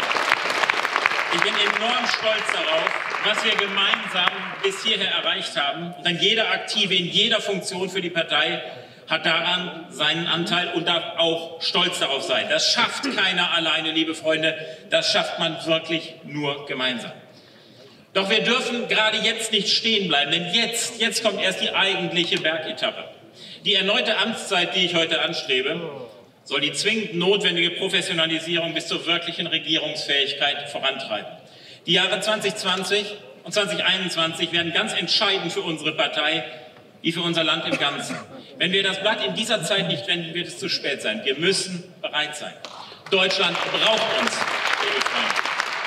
enorm stolz darauf, was wir gemeinsam bis hierher erreicht haben. Denn jeder Aktive in jeder Funktion für die Partei hat daran seinen Anteil und darf auch stolz darauf sein. Das schafft keiner alleine, liebe Freunde. Das schafft man wirklich nur gemeinsam. Doch wir dürfen gerade jetzt nicht stehen bleiben, denn jetzt kommt erst die eigentliche Bergetappe. Die erneute Amtszeit, die ich heute anstrebe, soll die zwingend notwendige Professionalisierung bis zur wirklichen Regierungsfähigkeit vorantreiben. Die Jahre 2020 und 2021 werden ganz entscheidend für unsere Partei, wie für unser Land im Ganzen. Wenn wir das Blatt in dieser Zeit nicht wenden, wird es zu spät sein. Wir müssen bereit sein. Deutschland braucht uns, liebe Freunde.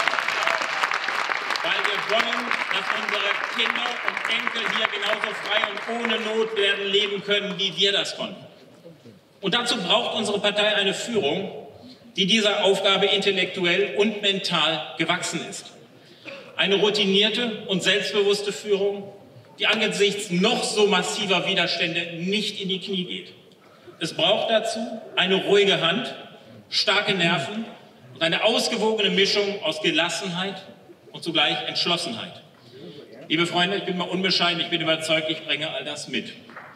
Weil wir wollen, dass unsere Kinder und Enkel hier genauso frei und ohne Not werden leben können, wie wir das konnten. Und dazu braucht unsere Partei eine Führung, die dieser Aufgabe intellektuell und mental gewachsen ist. Eine routinierte und selbstbewusste Führung, die angesichts noch so massiver Widerstände nicht in die Knie geht. Es braucht dazu eine ruhige Hand, starke Nerven und eine ausgewogene Mischung aus Gelassenheit und zugleich Entschlossenheit. Liebe Freunde, ich bin mal unbescheiden, ich bin überzeugt, ich bringe all das mit.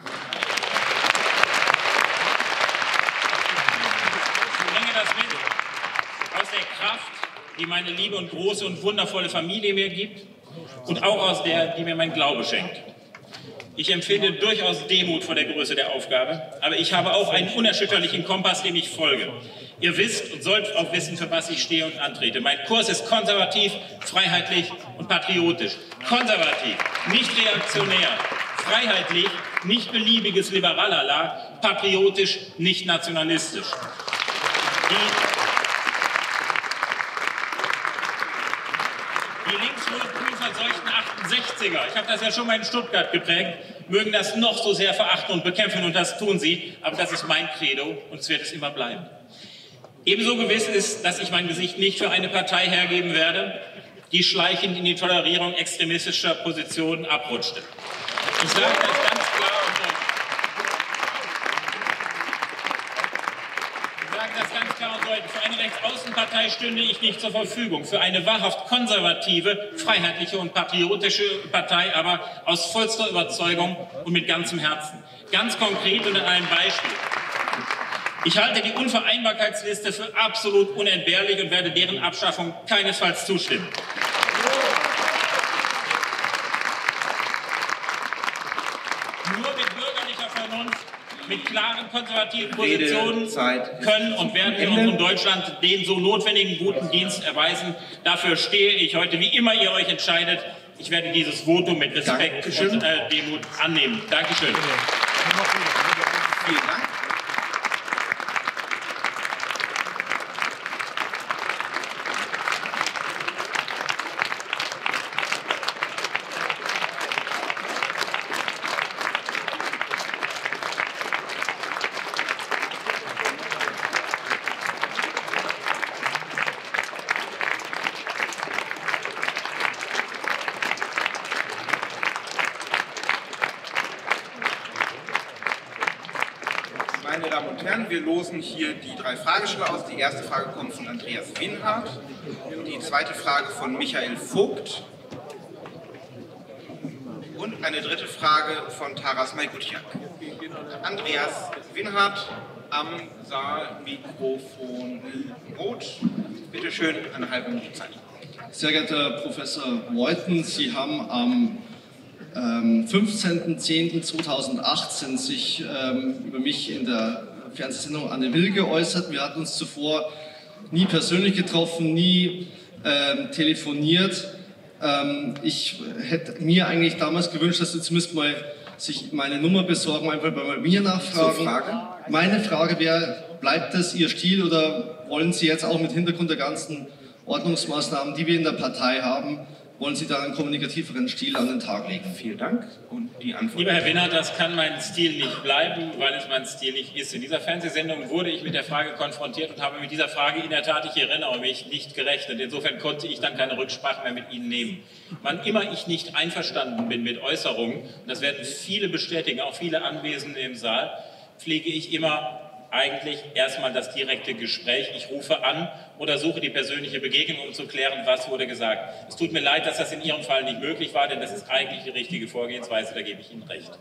Aus der Kraft, die meine liebe und große und wundervolle Familie mir gibt und auch aus der, die mir mein Glaube schenkt. Ich empfinde durchaus Demut vor der Größe der Aufgabe, aber ich habe auch einen unerschütterlichen Kompass, dem ich folge. Ihr wisst und sollt auch wissen, für was ich stehe und antrete. Mein Kurs ist konservativ, freiheitlich und patriotisch. Konservativ, nicht reaktionär, freiheitlich, nicht beliebiges Liberalala, patriotisch, nicht nationalistisch. Die linksgrün verseuchten 68er, ich habe das ja schon mal in Stuttgart geprägt, mögen das noch so sehr verachten und bekämpfen und das tun sie, aber das ist mein Credo und es wird es immer bleiben. Ebenso gewiss ist, dass ich mein Gesicht nicht für eine Partei hergeben werde, die schleichend in die Tolerierung extremistischer Positionen abrutschte. Ich sage das ganz klar und deutlich. Für eine Rechtsaußenpartei stünde ich nicht zur Verfügung. Für eine wahrhaft konservative, freiheitliche und patriotische Partei aber aus vollster Überzeugung und mit ganzem Herzen. Ganz konkret und an einem Beispiel. Ich halte die Unvereinbarkeitsliste für absolut unentbehrlich und werde deren Abschaffung keinesfalls zustimmen. Nur mit bürgerlicher Vernunft, mit klaren konservativen Positionen können und werden wir unserem Deutschland den so notwendigen guten Dienst erweisen. Dafür stehe ich heute, wie immer ihr euch entscheidet. Ich werde dieses Votum mit Respekt und Demut annehmen. Dankeschön. Vielen Dank. Meine Damen und Herren, wir losen hier die 3 Fragesteller aus. Die erste Frage kommt von Andreas Winhardt, die zweite Frage von Michael Vogt und eine dritte Frage von Taras Maygutjak. Andreas Winhardt am Saalmikrofon rot. Bitte schön, eine halbe Minute Zeit. Sehr geehrter Herr Professor Meuthen, Sie haben am 15.10.2018 sich über mich in der Fernsehsendung Anne Will geäußert. Wir hatten uns zuvor nie persönlich getroffen, nie telefoniert. Ich hätte mir eigentlich damals gewünscht, dass Sie zumindest mal sich meine Nummer besorgen, einfach bei mir nachfragen. Zur Frage? Meine Frage wäre, bleibt das Ihr Stil oder wollen Sie jetzt auch mit Hintergrund der ganzen Ordnungsmaßnahmen, die wir in der Partei haben, wollen Sie da einen kommunikativeren Stil an den Tag legen? Vielen Dank. Und die Antwort. Lieber Herr Winhardt, das kann mein Stil nicht bleiben, weil es mein Stil nicht ist. In dieser Fernsehsendung wurde ich mit der Frage konfrontiert und habe mit dieser Frage in der Tat, ich erinnere mich, nicht gerechnet. Insofern konnte ich dann keine Rücksprache mehr mit Ihnen nehmen. Wann immer ich nicht einverstanden bin mit Äußerungen, und das werden viele bestätigen, auch viele Anwesende im Saal, pflege ich immer eigentlich erstmal das direkte Gespräch. Ich rufe an oder suche die persönliche Begegnung, um zu klären, was wurde gesagt. Es tut mir leid, dass das in Ihrem Fall nicht möglich war, denn das ist eigentlich die richtige Vorgehensweise, da gebe ich Ihnen recht.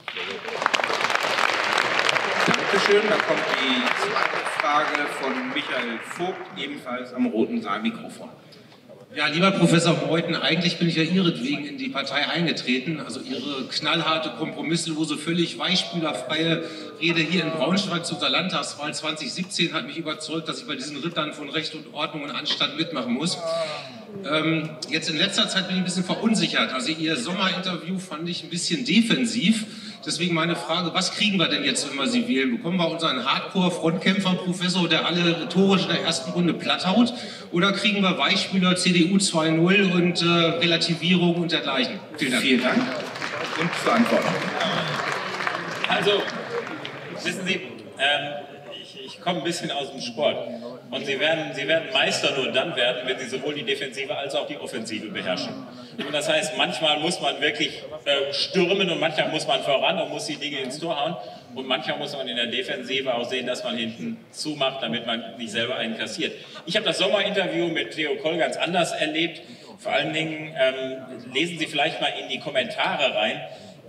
Dankeschön. Dann kommt die zweite Frage von Michael Vogt, ebenfalls am roten Saalmikrofon. Ja, lieber Professor Meuthen, eigentlich bin ich ja Ihretwegen in die Partei eingetreten. Also Ihre knallharte, kompromisslose, völlig weichspülerfreie Rede hier in Braunschweig zu der Landtagswahl 2017 hat mich überzeugt, dass ich bei diesen Rittern von Recht und Ordnung und Anstand mitmachen muss. Jetzt in letzter Zeit bin ich ein bisschen verunsichert. Also Ihr Sommerinterview fand ich ein bisschen defensiv. Deswegen meine Frage, was kriegen wir denn jetzt, wenn wir Sie wählen? Bekommen wir unseren Hardcore-Frontkämpfer-Professor, der alle rhetorisch in der ersten Runde platthaut? Oder kriegen wir Weichspüler, CDU 2.0 und Relativierung und dergleichen? Vielen Dank. Vielen Dank. Und zur Antwort. Also, wissen Sie, ich komme ein bisschen aus dem Sport und Sie werden Meister nur dann werden, wenn Sie sowohl die Defensive als auch die Offensive beherrschen. Und das heißt, manchmal muss man wirklich stürmen und manchmal muss man voran und muss die Dinge ins Tor hauen und manchmal muss man in der Defensive auch sehen, dass man hinten zumacht, damit man nicht selber einen kassiert. Ich habe das Sommerinterview mit Theo Koll ganz anders erlebt. Vor allen Dingen lesen Sie vielleicht mal in die Kommentare rein.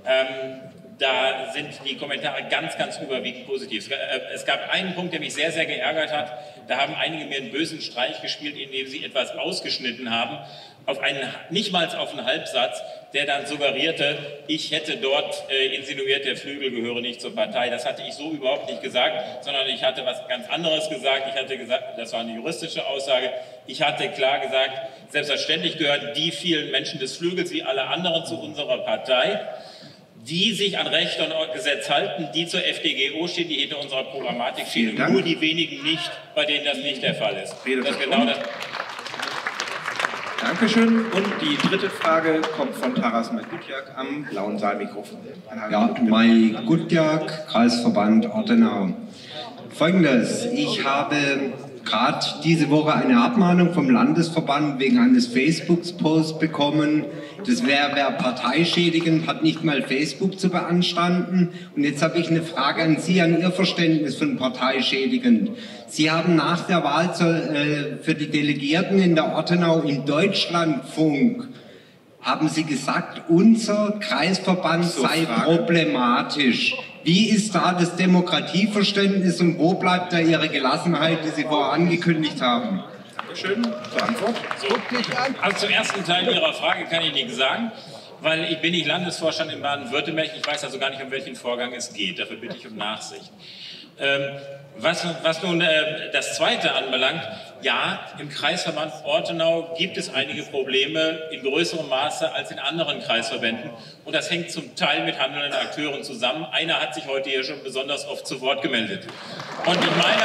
Da sind die Kommentare ganz, ganz überwiegend positiv. Es gab einen Punkt, der mich sehr, sehr geärgert hat. Da haben einige mir einen bösen Streich gespielt, indem sie etwas ausgeschnitten haben, nicht mal auf einen Halbsatz, der dann suggerierte, ich hätte dort insinuiert, der Flügel gehöre nicht zur Partei. Das hatte ich so überhaupt nicht gesagt, sondern ich hatte was ganz anderes gesagt. Ich hatte gesagt, das war eine juristische Aussage. Ich hatte klar gesagt, selbstverständlich gehören die vielen Menschen des Flügels wie alle anderen zu unserer Partei, die sich an Recht und Gesetz halten, die zur FDGO stehen, die hinter unserer Programmatik stehen, nur die wenigen nicht, bei denen das nicht der Fall ist. Das genau das. Dankeschön. Und die dritte Frage kommt von Taras Maygutjak am blauen Saalmikrofon. Ja, Maygutjak, Kreisverband Ortenau. Folgendes, ich habe gerade diese Woche eine Abmahnung vom Landesverband wegen eines Facebook-Posts bekommen. Das wäre parteischädigend, hat nicht mal Facebook zu beanstanden. Und jetzt habe ich eine Frage an Sie, an Ihr Verständnis von parteischädigend. Sie haben nach der Wahl für die Delegierten in der Ortenau im Deutschlandfunk, haben Sie gesagt, unser Kreisverband sei problematisch. Wie ist da das Demokratieverständnis und wo bleibt da Ihre Gelassenheit, die Sie vorher angekündigt haben? Dankeschön. Zur Antwort. So. Also zum ersten Teil Ihrer Frage kann ich nichts sagen, weil ich bin nicht Landesvorstand in Baden-Württemberg. Ich weiß also gar nicht, um welchen Vorgang es geht. Dafür bitte ich um Nachsicht. Was nun das Zweite anbelangt, ja, im Kreisverband Ortenau gibt es einige Probleme in größerem Maße als in anderen Kreisverbänden. Und das hängt zum Teil mit handelnden Akteuren zusammen. Einer hat sich heute hier schon besonders oft zu Wort gemeldet. Und ich meine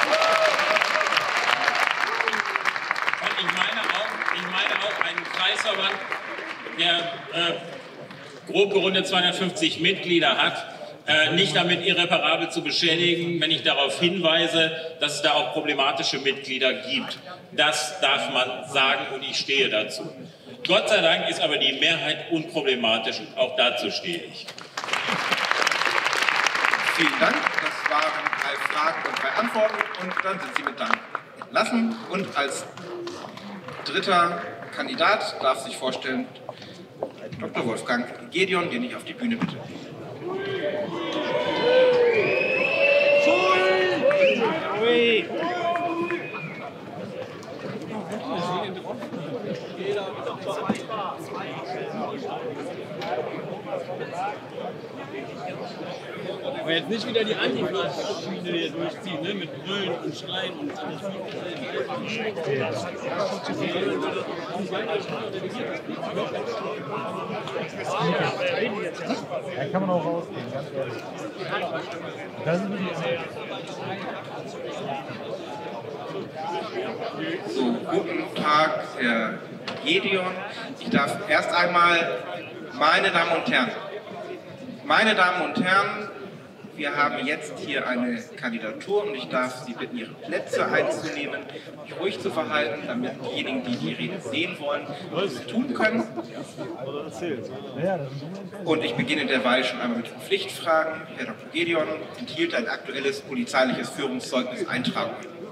auch einen Kreisverband, der grob gerundet 250 Mitglieder hat, nicht damit irreparabel zu beschädigen, wenn ich darauf hinweise, dass es da auch problematische Mitglieder gibt. Das darf man sagen und ich stehe dazu. Gott sei Dank ist aber die Mehrheit unproblematisch und auch dazu stehe ich. Vielen Dank. Das waren 3 Fragen und 3 Antworten und dann sind Sie mit Dank entlassen. Und als dritter Kandidat darf sich vorstellen Dr. Wolfgang Gedeon, den ich auf die Bühne bitte. Aber jetzt nicht wieder die Antifa-Schiene hier durchziehen, ne? Mit Brüllen und Schreien und alles. Da kann man auch rausgehen, ganz ehrlich. So, guten Tag, Herr Gedeon. Ich darf erst einmal, meine Damen und Herren, wir haben jetzt hier eine Kandidatur und ich darf Sie bitten, Ihre Plätze einzunehmen, sich ruhig zu verhalten, damit diejenigen, die die Rede sehen wollen, das tun können. Und ich beginne derweil schon einmal mit den Pflichtfragen. Herr Dr. Gedeon, enthielt ein aktuelles polizeiliches Führungszeugnis Eintragung?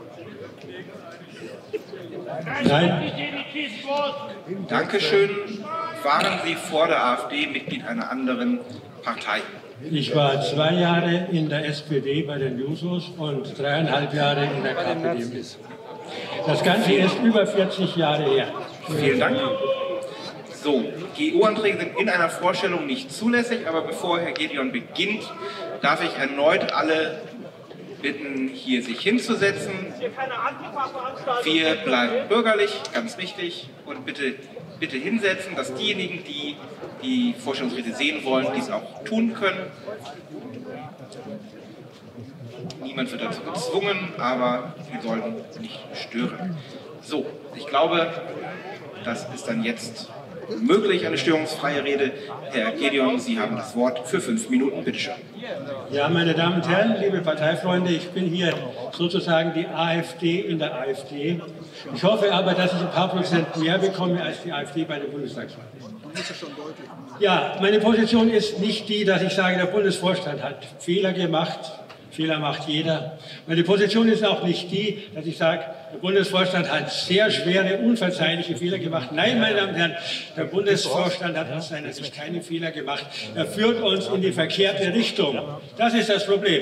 Nein. Dankeschön. Waren Sie vor der AfD Mitglied einer anderen Partei? Ich war 2 Jahre in der SPD bei den Jusos und 3,5 Jahre in der KPD. Das Ganze ist über 40 Jahre her. Vielen Dank. So, GU-Anträge sind in einer Vorstellung nicht zulässig, aber bevor Herr Gedeon beginnt, darf ich erneut alle bitten, hier sich hinzusetzen. Wir bleiben bürgerlich, ganz wichtig, und bitte hinsetzen, dass diejenigen, die die Vorstellungsrede sehen wollen, dies auch tun können. Niemand wird dazu gezwungen, aber Sie sollten nicht stören. So, ich glaube, das ist dann jetzt möglich, eine störungsfreie Rede. Herr Gedeon, Sie haben das Wort für 5 Minuten, bitteschön. Ja, meine Damen und Herren, liebe Parteifreunde, ich bin hier sozusagen die AfD in der AfD. Ich hoffe aber, dass ich ein paar Prozent mehr bekomme als die AfD bei der Bundestagswahl. Ja, meine Position ist nicht die, dass ich sage, der Bundesvorstand hat Fehler gemacht. Fehler macht jeder. Meine Position ist auch nicht die, dass ich sage, der Bundesvorstand hat sehr schwere, unverzeihliche Fehler gemacht. Nein, meine Damen und Herren, der Bundesvorstand hat aus seiner Sicht keine Fehler gemacht. Er führt uns in die verkehrte Richtung. Das ist das Problem.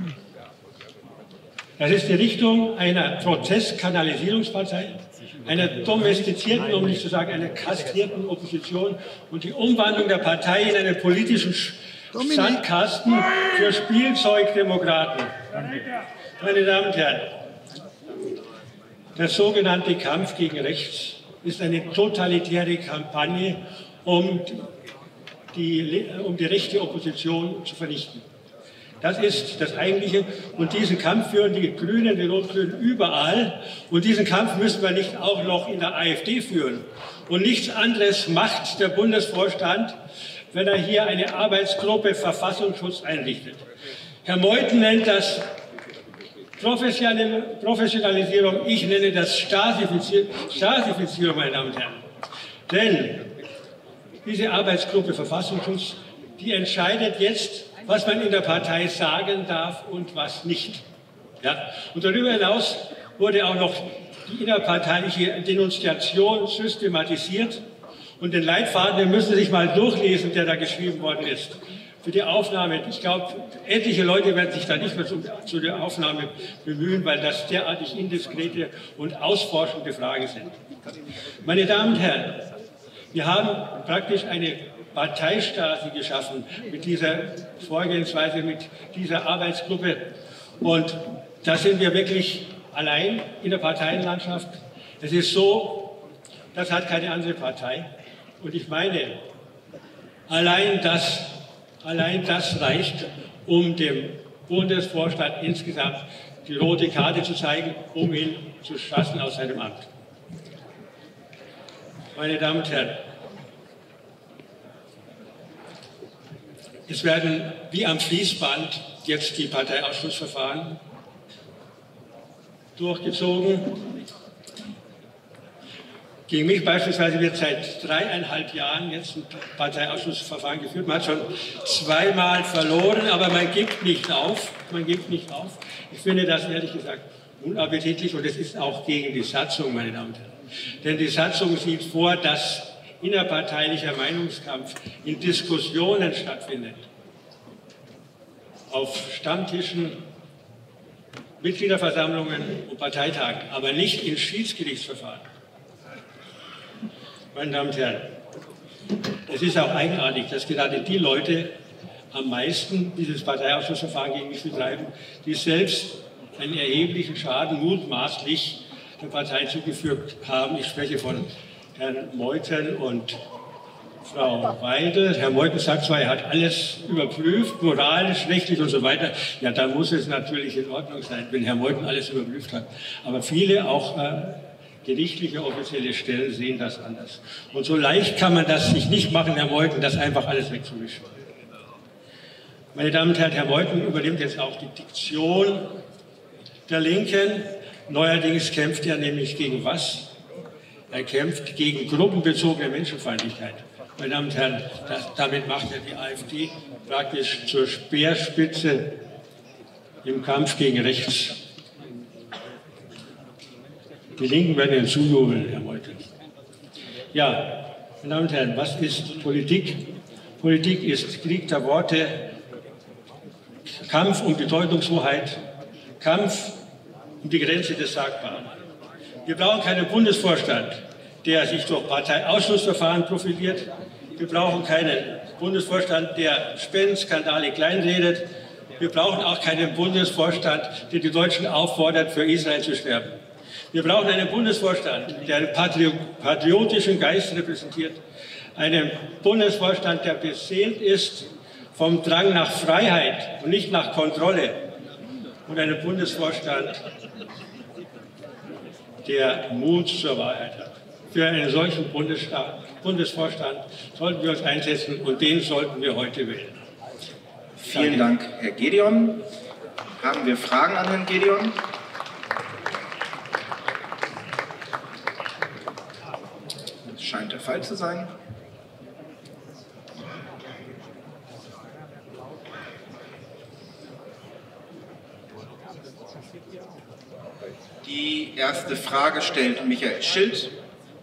Das ist die Richtung einer Prozesskanalisierungspartei, einer domestizierten, um nicht zu sagen, einer kastrierten Opposition und die Umwandlung der Partei in einen politischen Sandkasten für Spielzeugdemokraten. Meine Damen und Herren, der sogenannte Kampf gegen rechts ist eine totalitäre Kampagne, um die rechte Opposition zu vernichten. Das ist das Eigentliche. Und diesen Kampf führen die Grünen, die Rot-Grünen überall. Und diesen Kampf müssen wir nicht auch noch in der AfD führen. Und nichts anderes macht der Bundesvorstand, wenn er hier eine Arbeitsgruppe Verfassungsschutz einrichtet. Herr Meuthen nennt das Professionalisierung, ich nenne das Stasifizierung, meine Damen und Herren. Denn diese Arbeitsgruppe Verfassungsschutz, die entscheidet jetzt, was man in der Partei sagen darf und was nicht. Ja? Und darüber hinaus wurde auch noch die innerparteiliche Denunziation systematisiert. Und den Leitfaden, den müssen Sie sich mal durchlesen, der da geschrieben worden ist. Für die Aufnahme, ich glaube, etliche Leute werden sich da nicht mehr zu der Aufnahme bemühen, weil das derartig indiskrete und ausforschende Fragen sind. Meine Damen und Herren, wir haben praktisch eine Parteistasi geschaffen mit dieser Vorgehensweise, mit dieser Arbeitsgruppe. Und da sind wir wirklich allein in der Parteienlandschaft. Es ist so, das hat keine andere Partei. Und ich meine, allein das reicht, um dem Bundesvorstand insgesamt die rote Karte zu zeigen, um ihn zu schaffen aus seinem Amt. Meine Damen und Herren, es werden wie am Fließband jetzt die Parteiausschlussverfahren durchgezogen. Gegen mich beispielsweise wird seit 3,5 Jahren jetzt ein Parteiausschlussverfahren geführt. Man hat schon zweimal verloren, aber man gibt nicht auf. Man gibt nicht auf. Ich finde das ehrlich gesagt unappetitlich und es ist auch gegen die Satzung, meine Damen und Herren. Denn die Satzung sieht vor, dass innerparteilicher Meinungskampf in Diskussionen stattfindet. Auf Stammtischen, Mitgliederversammlungen und Parteitagen, aber nicht in Schiedsgerichtsverfahren. Meine Damen und Herren, es ist auch eigenartig, dass gerade die Leute am meisten dieses Parteiausschussverfahren gegen mich betreiben, die selbst einen erheblichen Schaden mutmaßlich der Partei zugefügt haben. Ich spreche von Herrn Meuthen und Frau Weidel. Herr Meuthen sagt zwar, er hat alles überprüft, moralisch, rechtlich und so weiter. Ja, da muss es natürlich in Ordnung sein, wenn Herr Meuthen alles überprüft hat. Aber viele, auch gerichtliche offizielle Stellen, sehen das anders. Und so leicht kann man das sich nicht machen, Herr Meuthen, das einfach alles wegzuwischen. Meine Damen und Herren, Herr Meuthen übernimmt jetzt auch die Diktion der Linken. Neuerdings kämpft er nämlich gegen was? Er kämpft gegen gruppenbezogene Menschenfeindlichkeit. Meine Damen und Herren, damit macht er die AfD praktisch zur Speerspitze im Kampf gegen rechts. Die Linken werden Ihnen zujubeln, Herr Meuthen. Ja, meine Damen und Herren, was ist Politik? Politik ist Krieg der Worte, Kampf um Bedeutungshoheit, Kampf um die Grenze des Sagbaren. Wir brauchen keinen Bundesvorstand, der sich durch Parteiausschlussverfahren profiliert. Wir brauchen keinen Bundesvorstand, der Spendenskandale kleinredet. Wir brauchen auch keinen Bundesvorstand, der die Deutschen auffordert, für Israel zu sterben. Wir brauchen einen Bundesvorstand, der einen patriotischen Geist repräsentiert. Einen Bundesvorstand, der beseelt ist vom Drang nach Freiheit und nicht nach Kontrolle. Und einen Bundesvorstand, der Mut zur Wahrheit hat. Für einen solchen Bundesvorstand sollten wir uns einsetzen und den sollten wir heute wählen. Vielen Dank, Herr Gedeon. Haben wir Fragen an Herrn Gedeon? Das scheint der Fall zu sein. Die erste Frage stellt Michael Schild.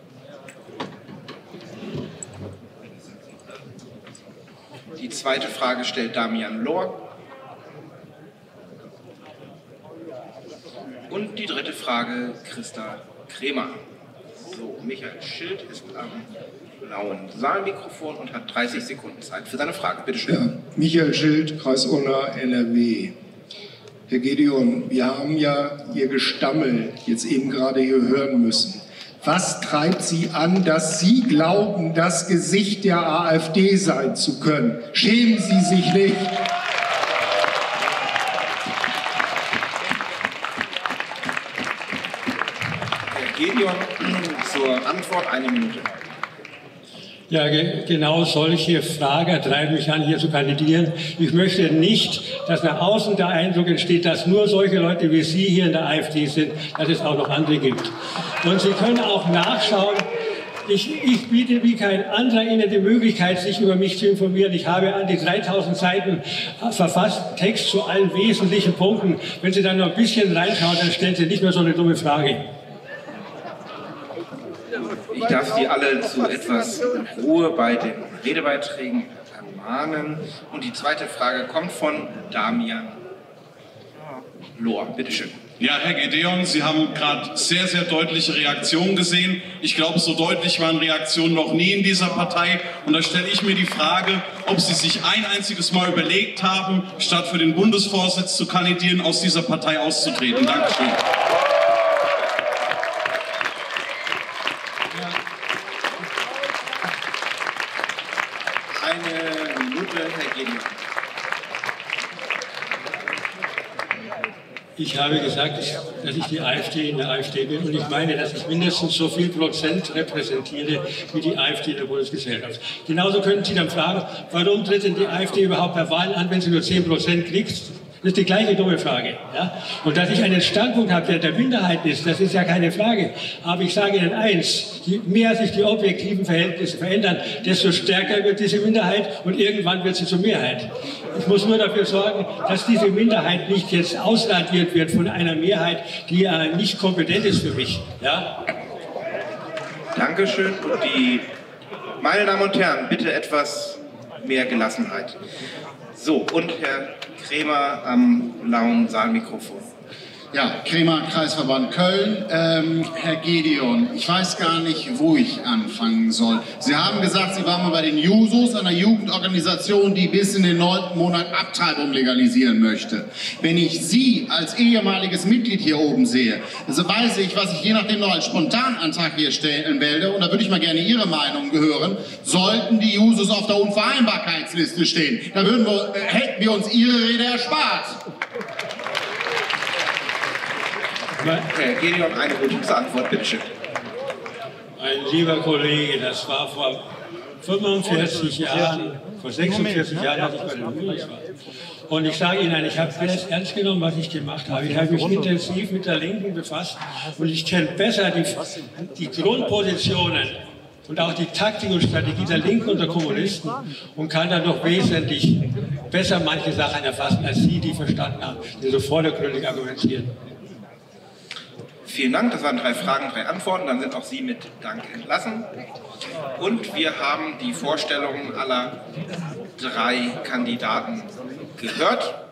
Die zweite Frage stellt Damian Lohr. Und die dritte Frage Christa Kremer. So, Michael Schild ist am blauen Saalmikrofon und hat 30 Sekunden Zeit für seine Frage. Bitte schön. Ja, Michael Schild, Kreis Unna, NRW. Herr Gedeon, wir haben ja Ihr Gestammel jetzt eben gerade hier hören müssen. Was treibt Sie an, dass Sie glauben, das Gesicht der AfD sein zu können? Schämen Sie sich nicht? Herr Gedeon, zur Antwort 1 Minute. Ja, genau solche Fragen treiben mich an, hier zu kandidieren. Ich möchte nicht, dass nach außen der Eindruck entsteht, dass nur solche Leute wie Sie hier in der AfD sind, dass es auch noch andere gibt. Und Sie können auch nachschauen, ich biete wie kein anderer Ihnen die Möglichkeit, sich über mich zu informieren. Ich habe an die 3000 Seiten verfasst, Text zu allen wesentlichen Punkten. Wenn Sie dann noch ein bisschen reinschauen, dann stellen Sie nicht mehr so eine dumme Frage. Ich darf Sie alle zu etwas Ruhe bei den Redebeiträgen ermahnen. Und die zweite Frage kommt von Damian Lohr. Bitte schön. Ja, Herr Gedeon, Sie haben gerade sehr, sehr deutliche Reaktionen gesehen. Ich glaube, so deutlich waren Reaktionen noch nie in dieser Partei. Und da stelle ich mir die Frage, ob Sie sich ein einziges Mal überlegt haben, statt für den Bundesvorsitz zu kandidieren, aus dieser Partei auszutreten. Dankeschön. Eine Minute, Herr Gedeon. Ich habe gesagt, dass ich die AfD in der AfD bin und ich meine, dass ich mindestens so viel Prozent repräsentiere wie die AfD in der Bundesgesellschaft. Genauso könnten Sie dann fragen, warum tritt denn die AfD überhaupt bei Wahlen an, wenn sie nur 10% kriegt? Das ist die gleiche dumme Frage. Ja? Und dass ich einen Standpunkt habe, der der Minderheit ist, das ist ja keine Frage. Aber ich sage Ihnen eins, je mehr sich die objektiven Verhältnisse verändern, desto stärker wird diese Minderheit und irgendwann wird sie zur Mehrheit. Ich muss nur dafür sorgen, dass diese Minderheit nicht jetzt ausradiert wird von einer Mehrheit, die nicht kompetent ist für mich. Ja? Dankeschön. Und meine Damen und Herren, bitte etwas mehr Gelassenheit. So, und Herr Kremer am lauen Saalmikrofon. Ja, Kremer, Kreisverband Köln. Herr Gedeon, ich weiß gar nicht, wo ich anfangen soll. Sie haben gesagt, Sie waren mal bei den Jusos, einer Jugendorganisation, die bis in den 9. Monat Abtreibung legalisieren möchte. Wenn ich Sie als ehemaliges Mitglied hier oben sehe, so weiß ich, was ich je nachdem noch als Spontanantrag hier stellen werde. Und da würde ich mal gerne Ihre Meinung hören. Sollten die Jusos auf der Unvereinbarkeitsliste stehen, da hätten wir uns Ihre Rede erspart. Herr Gedeon, eine gute Antwort, bitteschön. Mein lieber Kollege, das war vor 45 Jahren, vor 46 Jahren, als ich bei den Jusos war. Und ich sage Ihnen, ich habe alles ernst genommen, was ich gemacht habe. Ich habe mich intensiv mit der Linken befasst und ich kenne besser die Grundpositionen und auch die Taktik und Strategie der Linken und der Kommunisten und kann dann noch wesentlich besser manche Sachen erfassen, als Sie, die verstanden haben, die so vordergründig argumentieren. Vielen Dank, das waren 3 Fragen, 3 Antworten, dann sind auch Sie mit Dank entlassen. Und wir haben die Vorstellungen aller 3 Kandidaten gehört.